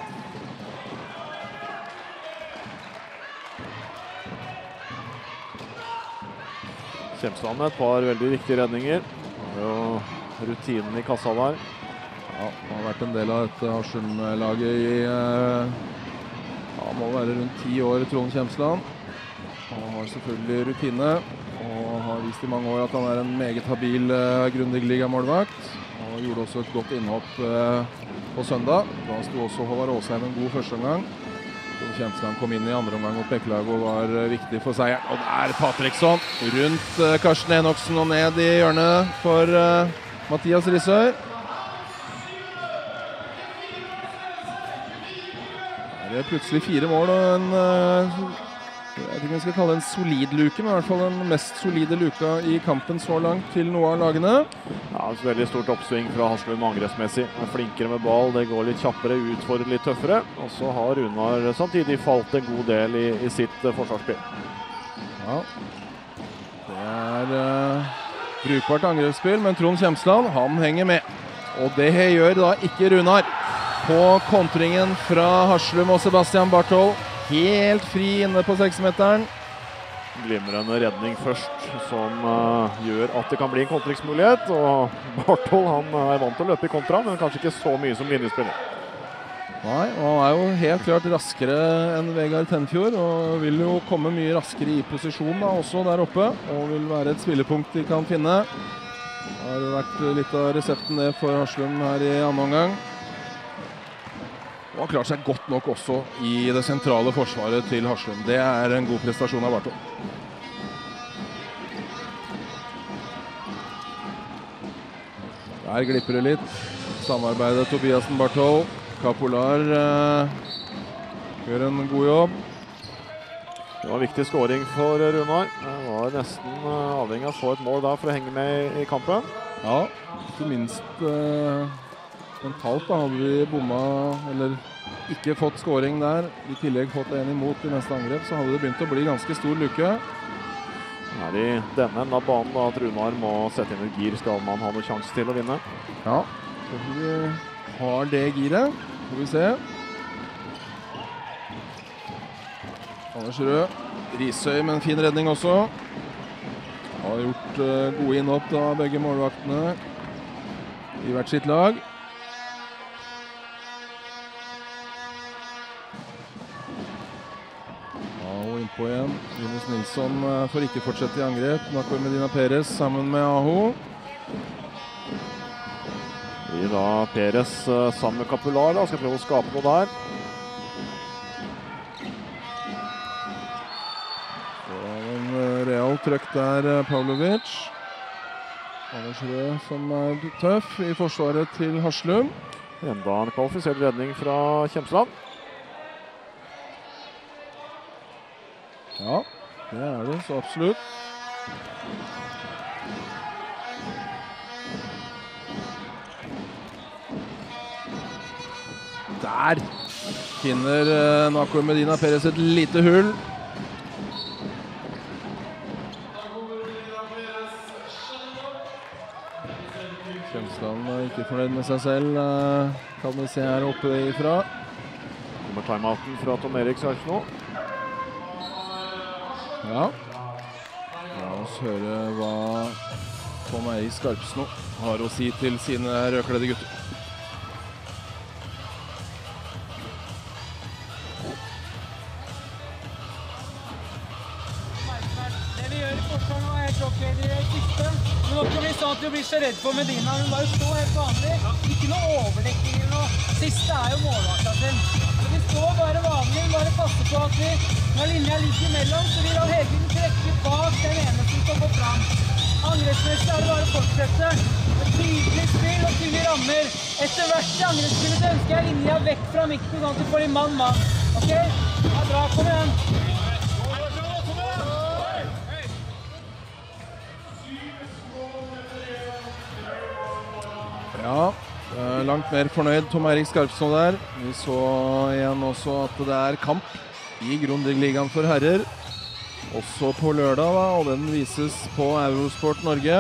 Speaker 5: Kjemsland med et par veldig viktige redninger. Og rutinen i kassa der.
Speaker 9: Ja, han har vært en del av dette Haslum-laget i ja, må være rundt ti år, Trond Kjemsland. Han har selvfølgelig rutine, og har vist i mange år at han er en meget habil uh, Grundig-liga-målvakt. Han gjorde også et godt innhopp uh, på søndag. Da sto også Håvard Åsheim en god første omgang. Trond Kjemsland kom inn i andre omgang mot Bekkelaug og var uh, viktig for seieren. Og der Patriksson rundt uh, Karsten Enoksen og ned i hjørnet for uh, Mathias Risøy. Det er plutselig fire mål og en, uh, jeg vet ikke om vi skal kalle det en solid luke, men i hvert fall den mest solide luka i kampen så langt til noen av lagene.
Speaker 5: Ja, et veldig stort oppsving fra Haslum angrepsmessig. Er flinkere med ball, det går litt kjappere, utfordrer litt tøffere. Og så har Runar samtidig falt en god del i, i sitt uh, forsvarsspill.
Speaker 9: Ja, det er uh, brukbart angrepsspill, men Trond Kjemsland, han henger med. Og det gjør da ikke Runar. På kontringen fra Haslum og Sebastian Bartol. Helt fri inne på seksmeteren.
Speaker 5: Glimrende redning først, som uh, gjør at det kan bli en kontringsmulighet. Og Bartol han er vant til å løpe i kontra, men kanskje ikke så mye som linjespiller.
Speaker 9: Nei, og han er jo helt klart raskere enn Vegard Tenfjord, og vil jo komme mye raskere i posisjon da, også der oppe, og vil være et spillepunkt de kan finne. Det har vært litt av resepten det for Haslum her i andre omgang. Og har klart seg godt nok også i det sentrale forsvaret til Haslum. Det er en god prestasjon av Bartol. Der glipper det litt. Samarbeidet Tobiasen Bartol. Capolar uh, gjør en god jobb.
Speaker 5: Det var en viktig scoring for Runar. Det var nesten uh, avhengig av å få et mål der for å henge med i kampen.
Speaker 9: Ja, ikke minst uh, mentalt da hadde vi bomma, eller ikke fått scoring der. I tillegg fått en imot i neste angrep, så hadde det begynt å bli ganske stor lukke.
Speaker 5: Det er i denne enden av banen da, at Runar må sette inn et gir, skal man ha noen sjanse til å vinne.
Speaker 9: Ja, så vi har det giret. Får vi se. Anders Rød. Risøy med en fin redning også. Har gjort uh, gode innhopp av begge målvaktene i hvert sitt lag. Ja, og innpå igjen. Linus Nilsson uh, får ikke fortsette i angrep. Nakor Medina Perez sammen med Aho.
Speaker 5: Vi da Perez uh, sammen med Capolar da, skal prøve å skape noe der.
Speaker 9: Det var en uh, real trøkk der, uh, Pavlovic. Anders Rød som er tøff i forsvaret til Haslum.
Speaker 5: Enda en kvalifisert redning fra Kjemsland.
Speaker 9: Ja, det er det, så absolutt. Der finner uh, Nakor Medina Perez et lite hull. Kjemsland er ikke fornøyd med seg selv, uh, kan vi se her oppe ifra.
Speaker 5: Kommer timeouten fra Tom Erik Sarfno.
Speaker 9: Ja. La oss høre hva Tom Erik Skarpsno har å si til sine rødkledde gutter.
Speaker 6: Du blir så redd for Medina, hun bare står helt vanlig. Ikke noe overdekking eller noe. Siste er jo målvakta sin. Så vi står bare vanlig, vi bare passer på at vi, når linja ligger imellom, så vil han hele tiden trekke bak den ene som skal gå fram. Angrepsmessig er det bare å fortsette. Et tydelig spill og tydelig rammer. Etter hvert i angrepsspillet så ønsker jeg linja vekk fra midten, sånn at du får i mann-mann. Ok? Ja, bra, kom igjen.
Speaker 9: Ja, langt mer fornøyd Tom Erik Skarpsno der. Vi så igjen også at det er kamp i Grundig-ligaen for herrer. Også på lørdag da, og den vises på Eurosport Norge.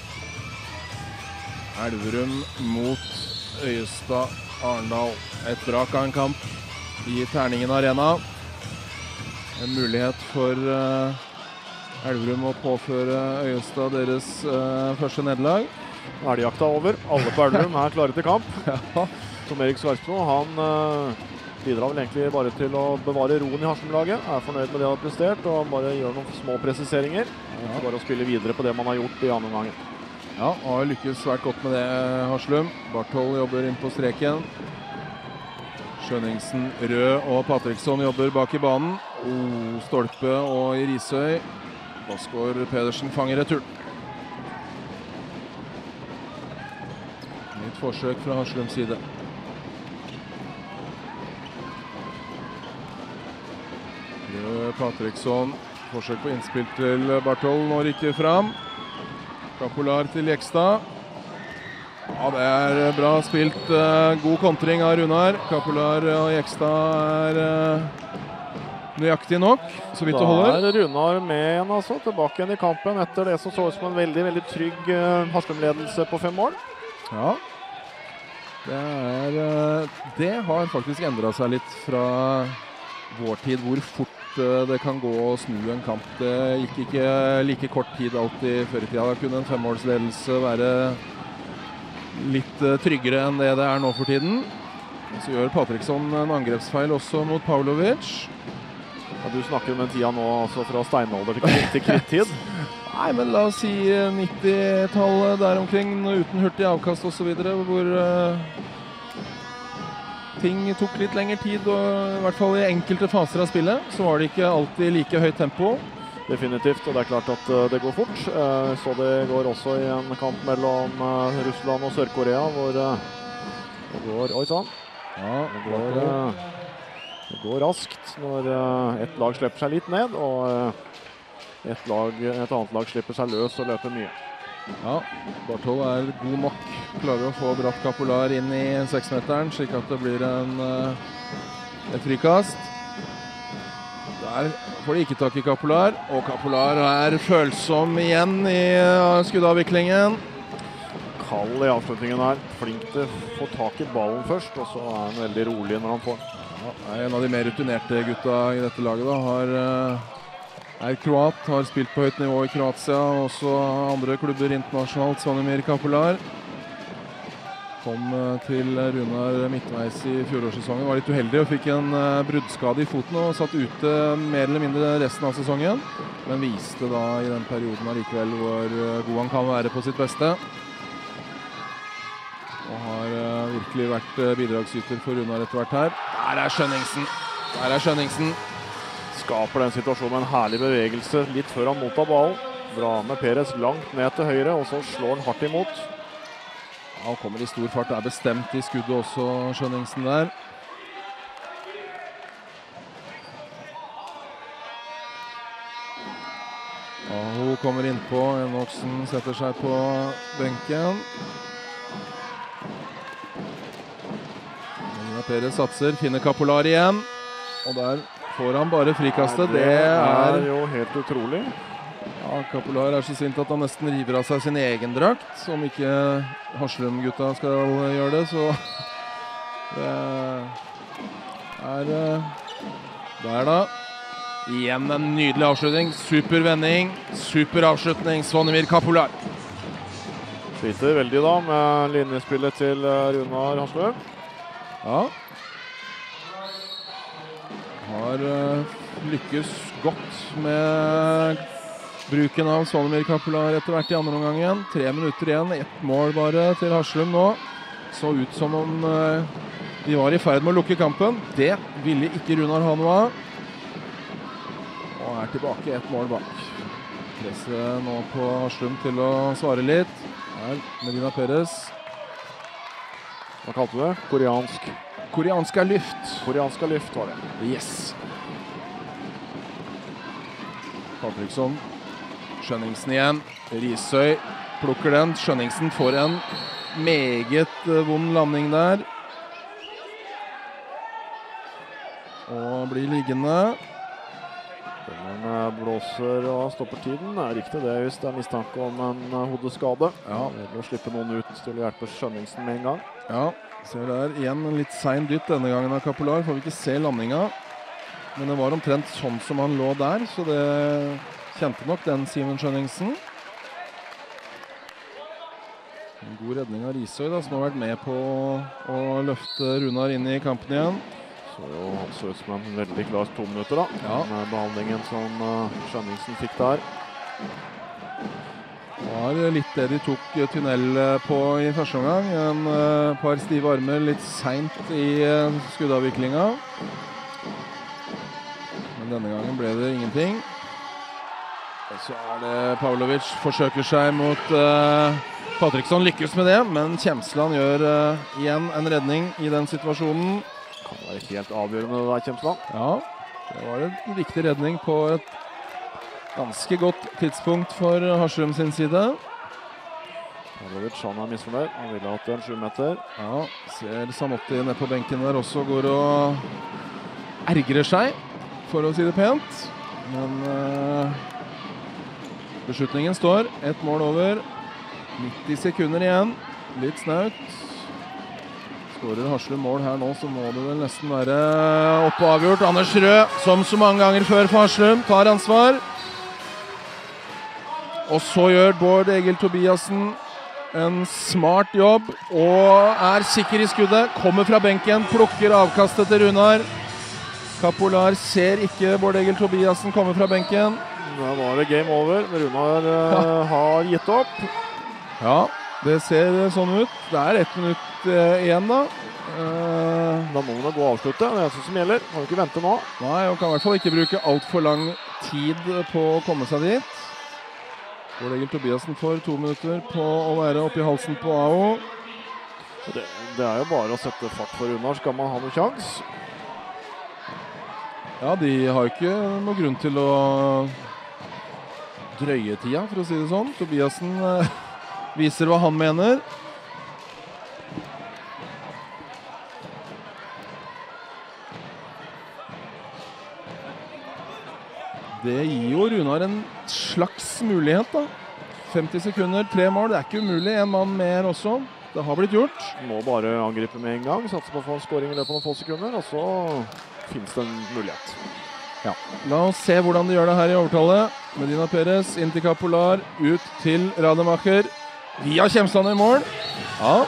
Speaker 9: Elverum mot Øyestad Arendal. Et brak av en kamp i Terningen Arena. En mulighet for uh, Elverum å påføre Øyestad deres uh, første nederlag.
Speaker 5: Elgjakta over. Alle på Elverum er klare til kamp.
Speaker 9: Ja.
Speaker 5: Tom Erik Svarsbro, han uh, bidrar vel egentlig bare til å bevare roen i Haslum-laget. Er fornøyd med det han har prestert, og bare gjør noen små presiseringer. Ja. Bare å spille videre på det man har gjort i andre gangen.
Speaker 9: Ja, og har lykkes svært godt med det, Haslum. Bartol jobber inn på streken. Skjønningsen, Rød og Patriksson jobber bak i banen. Oh, Stolpe og i Risøy. Baskår Pedersen fanger retur. Nytt forsøk fra Haslums side. Rød Patriksson. Forsøk på innspill til Bartol når ikke fram. Capolar til Jekstad. Ja, det er bra spilt. God kontring av Runar. Capolar og Jekstad er nøyaktig nok, så vidt det holder.
Speaker 5: Da er Runar med igjen, altså, tilbake igjen i kampen etter det som så ut som en veldig, veldig trygg Haslum-ledelse på fem mål.
Speaker 9: Ja, det, er, det har faktisk endret seg litt fra vår tid, hvor fort det kan gå å snu en kamp. Det gikk ikke like kort tid alltid før i tida. Da kunne en femmålsledelse være litt tryggere enn det det er nå for tiden. Så gjør Patriksson en angrepsfeil også mot Pavlovic.
Speaker 5: Ja, du snakker om den tida nå, altså fra steinalder til, til krittid.
Speaker 9: Nei, men la oss si nittitallet der omkring, uten hurtig avkast og så videre, hvor uh, ting tok litt lengre tid, og i hvert fall i enkelte faser av spillet, så var det ikke alltid like høyt tempo.
Speaker 5: Definitivt, og det er klart at uh, det går fort. Uh, så det går også i en kamp mellom uh, Russland og Sør-Korea, hvor uh, det går, oi sann,
Speaker 9: ja,
Speaker 5: det går, uh, det går raskt når uh, et lag slipper seg litt ned, og uh, Et, lag, et annet lag slipper seg løs og løper mye.
Speaker 9: Ja, Bartol er god nok. Klarer å få dratt Capolar inn i seksmeteren, slik at det blir en, et frikast. Der får de ikke tak i Capolar, og Capolar er følsom igjen i skuddavviklingen.
Speaker 5: Kall i avslutningen her. Flink til å få tak i ballen først, og så er han veldig rolig når han får.
Speaker 9: Ja, er en av de mer rutinerte gutta i dette laget da, har... er kroat, har spilt på høyt nivå i Kroatia, og også andre klubber internasjonalt, Zvonimir Capolar. Kom til Runar midtveis i fjorårssesongen, var litt uheldig og fikk en bruddskade i foten og satt ute mer eller mindre resten av sesongen, men viste da i den perioden allikevel hvor god han kan være på sitt beste. Og har virkelig vært bidragsyter for Runar etter hvert her. Der er Skjønningsen! Der er Skjønningsen!
Speaker 5: Skaper den situasjonen med en herlig bevegelse litt før han mottar ballen. Drar med Perez langt ned til høyre, og så slår han hardt imot.
Speaker 9: Ja, han kommer i stor fart, er bestemt i skuddet også, Skjønningsen der. Ja, hun kommer innpå, Enoksen setter seg på benken. Nina Perez satser, finner Capolar igjen, og der får han bare frikastet.
Speaker 5: Det er jo helt utrolig.
Speaker 9: Ja, Capolar er så sint at han nesten river av seg sin egen drakt. Om ikke Haslum-gutta skal gjøre det, så det er der da. Igjen en nydelig avslutning. Super vending, super avslutning. Zvonimir Capolar.
Speaker 5: Sliter veldig da med linjespillet til Runar Haslum.
Speaker 9: Ja. Har uh, lykkes godt med bruken av Zvonimir Capolar etter hvert i andre omgangen. Tre minutter igjen, ett mål bare til Haslum nå. Så ut som om uh, de var i ferd med å lukke kampen. Det ville ikke Runar ha noe av. Og er tilbake ett mål bak. Presser nå på Haslum til å svare litt. Her, Medina Perez.
Speaker 5: Hva kalte du det? Koreansk.
Speaker 9: Koreanska lyft.
Speaker 5: Koreanska lyft var det.
Speaker 9: Yes. Patriksson. Skjønningsen igjen. Risøy plukker den. Skjønningsen får en meget vond landing der. Og blir liggende.
Speaker 5: Den blåser og stopper tiden. Det er riktig det, hvis det er mistanke om en hodeskade.
Speaker 9: Ja.
Speaker 5: Det er å slippe noen ut til å hjelpe Skjønningsen med en gang.
Speaker 9: Ja. Ser der igjen en litt sein dytt denne gangen av Capolar, får vi ikke se landinga. Men det var omtrent sånn som han lå der, så det kjente nok den Simon Skjønningsen. En god redning av Risøy da, som har vært med på å løfte Runar inn i kampen igjen.
Speaker 5: Så jo, han så ut som en veldig klar to minutter da,
Speaker 9: ja.
Speaker 5: Med behandlingen som uh, Skjønningsen fikk der.
Speaker 9: Det var litt det de tok tunnel på i første omgang. En uh, par stive armer litt sent i uh, skuddavviklinga. Men denne gangen ble det ingenting. Og så er det Pavlovic forsøker seg mot uh, Patriksson. Lykkes med det, men Kjemsland gjør uh, igjen en redning i den situasjonen.
Speaker 5: Kan være helt avgjørende det der, Kjemsland.
Speaker 9: Ja, det var en viktig redning på et ganske godt tidspunkt for Haslum sin side.
Speaker 5: Pavlovic, han er misfornøyd. Han ville hatt en sju meter.
Speaker 9: Ja, ser Sanotti ned på benken der også går og ergrer seg, for å si det pent. Men uh, beslutningen står. Ett mål over. nitti sekunder igjen. Litt snaut. Skårer Haslum mål her nå, så må det vel nesten være oppe og avgjort. Anders Rød, som så mange ganger før for Haslum, tar ansvar. Og så gjør Bård Egil Tobiasen en smart jobb og er sikker i skuddet. Kommer fra benken, plukker avkastet til Runar. Capolar ser ikke Bård Egil Tobiassen komme fra benken.
Speaker 5: Da var det game over. Runar uh, har gitt opp.
Speaker 9: Ja, det ser sånn ut. Det er ett minutt uh, igjen da. Uh,
Speaker 5: da må man gå og avslutte. Det er det som gjelder. Må ikke vente nå.
Speaker 9: Nei, og kan i hvert fall ikke bruke alt for lang tid på å komme seg dit. Bård Egil Tobiassen får to minutter på å være oppe i halsen på A O.
Speaker 5: Det, det er jo bare å sette fart for Runar, skal man ha noen sjans.
Speaker 9: Ja, de har ikke noen grunn til å drøye tida, for å si det sånn. Tobiassen uh, viser hva han mener. Det gir jo Runar en slags mulighet da. femti sekunder, tre mål, det er ikke umulig. En mann mer også. Det har blitt gjort.
Speaker 5: Må bare angripe med en gang, satse på å få en scoring i løpet av noen få sekunder, og så finnes det en mulighet.
Speaker 9: Ja. La oss se hvordan de gjør det her i overtallet. Medina Perez inn til Capolar, ut til Rademacher. Via Kjemsland i mål. Ja.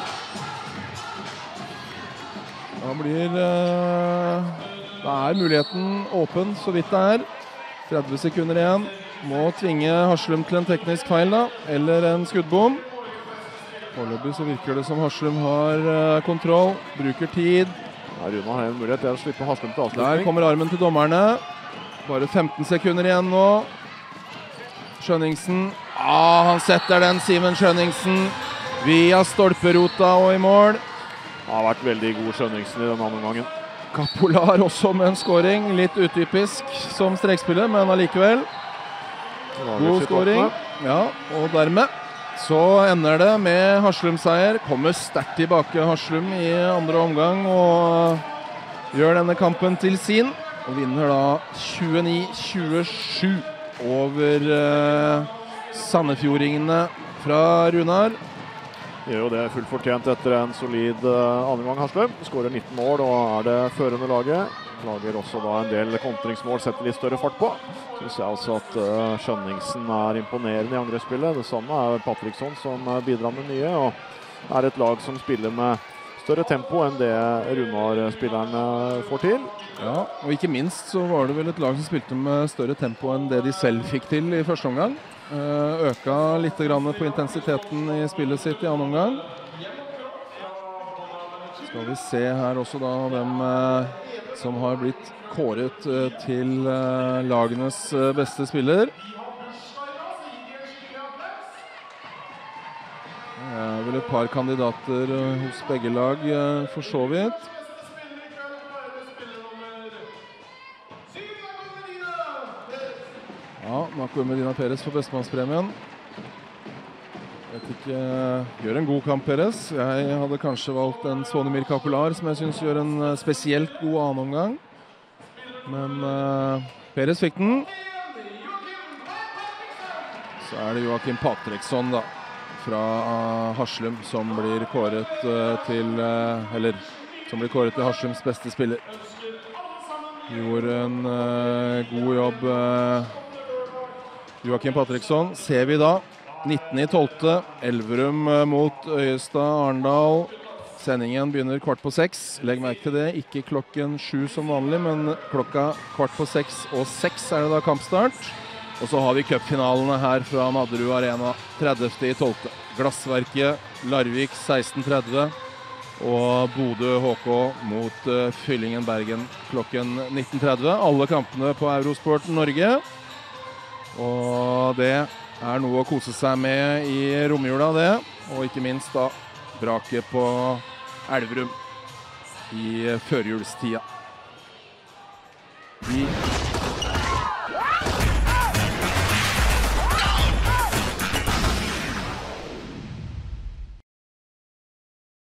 Speaker 9: Da blir... Uh, da er muligheten åpen, så vidt det er. tretti sekunder igjen. Må tvinge Haslum til en teknisk feil da, eller en skuddbom. Foreløpig så virker det som Haslum har uh, kontroll, bruker tid.
Speaker 5: Ja, Runar har en mulighet til å slippe Haslum til avslutning.
Speaker 9: Der kommer armen til dommerne. Bare femten sekunder igjen nå. Skjønningsen. Ah, han setter den, Simen Skjønningsen. Via stolperota og i mål.
Speaker 5: Han har vært veldig god Skjønningsen i den andre gangen.
Speaker 9: Capolar også med en scoring. Litt utypisk som strekspiller, men allikevel. God scoring. Ja, og dermed så ender det med Haslum-seier. Kommer sterkt tilbake Haslum i andre omgang og gjør denne kampen til sin. Og vinner da tjueni tjuesju over uh, Sandefjordingene fra Runar.
Speaker 5: Gjør jo det fullt fortjent etter en solid uh, andre gang Haslum. Skårer nitten mål og er det førende laget. Lager også da en del kontringsmål, setter litt større fart på. Synes jeg altså at uh, Skjønningsen er imponerende i angrepsspillet. Det samme er Patriksson som uh, bidrar med mye, og er et lag som spiller med større tempo enn det Runar-spillerne får til.
Speaker 9: Ja, og ikke minst så var det vel et lag som spilte med større tempo enn det de selv fikk til i første omgang. Uh, øka litt grann på intensiteten i spillet sitt i annen omgang. Skal vi se her også da hvem uh, som har blitt kåret uh, til uh, lagenes uh, beste spiller. Det er vel et par kandidater uh, hos begge lag uh, for så vidt. Ja, Marco Medina Perez for bestemannspremien. Vet ikke, gjør en god kamp Perez. Jeg hadde kanskje valgt en Svonimir Capolar, som jeg synes gjør en spesielt god annen omgang. Men uh, Perez fikk den. Så er det Joakim Patriksson da, fra uh, Haslum, som blir kåret uh, til, uh, eller, som blir kåret til Haslums beste spiller. Gjorde en uh, god jobb, uh, Joakim Patriksson. Ser vi da nitten i tolvte, Elverum mot Øyestad Arendal. Sendingen begynner kvart på seks. Legg merke til det, ikke klokken sju som vanlig, men klokka kvart på seks og seks er det da kampstart. Og så har vi cupfinalene her fra Nadderud Arena tredivte i tolvte. Glassverket, Larvik seksten tretti og Bodø H K mot uh, Fyllingen Bergen klokken nitten tretti. Alle kampene på Eurosport Norge. Og det er noe å kose seg med i romjula det, og ikke minst da braket på Elverum i førjulstida. Vi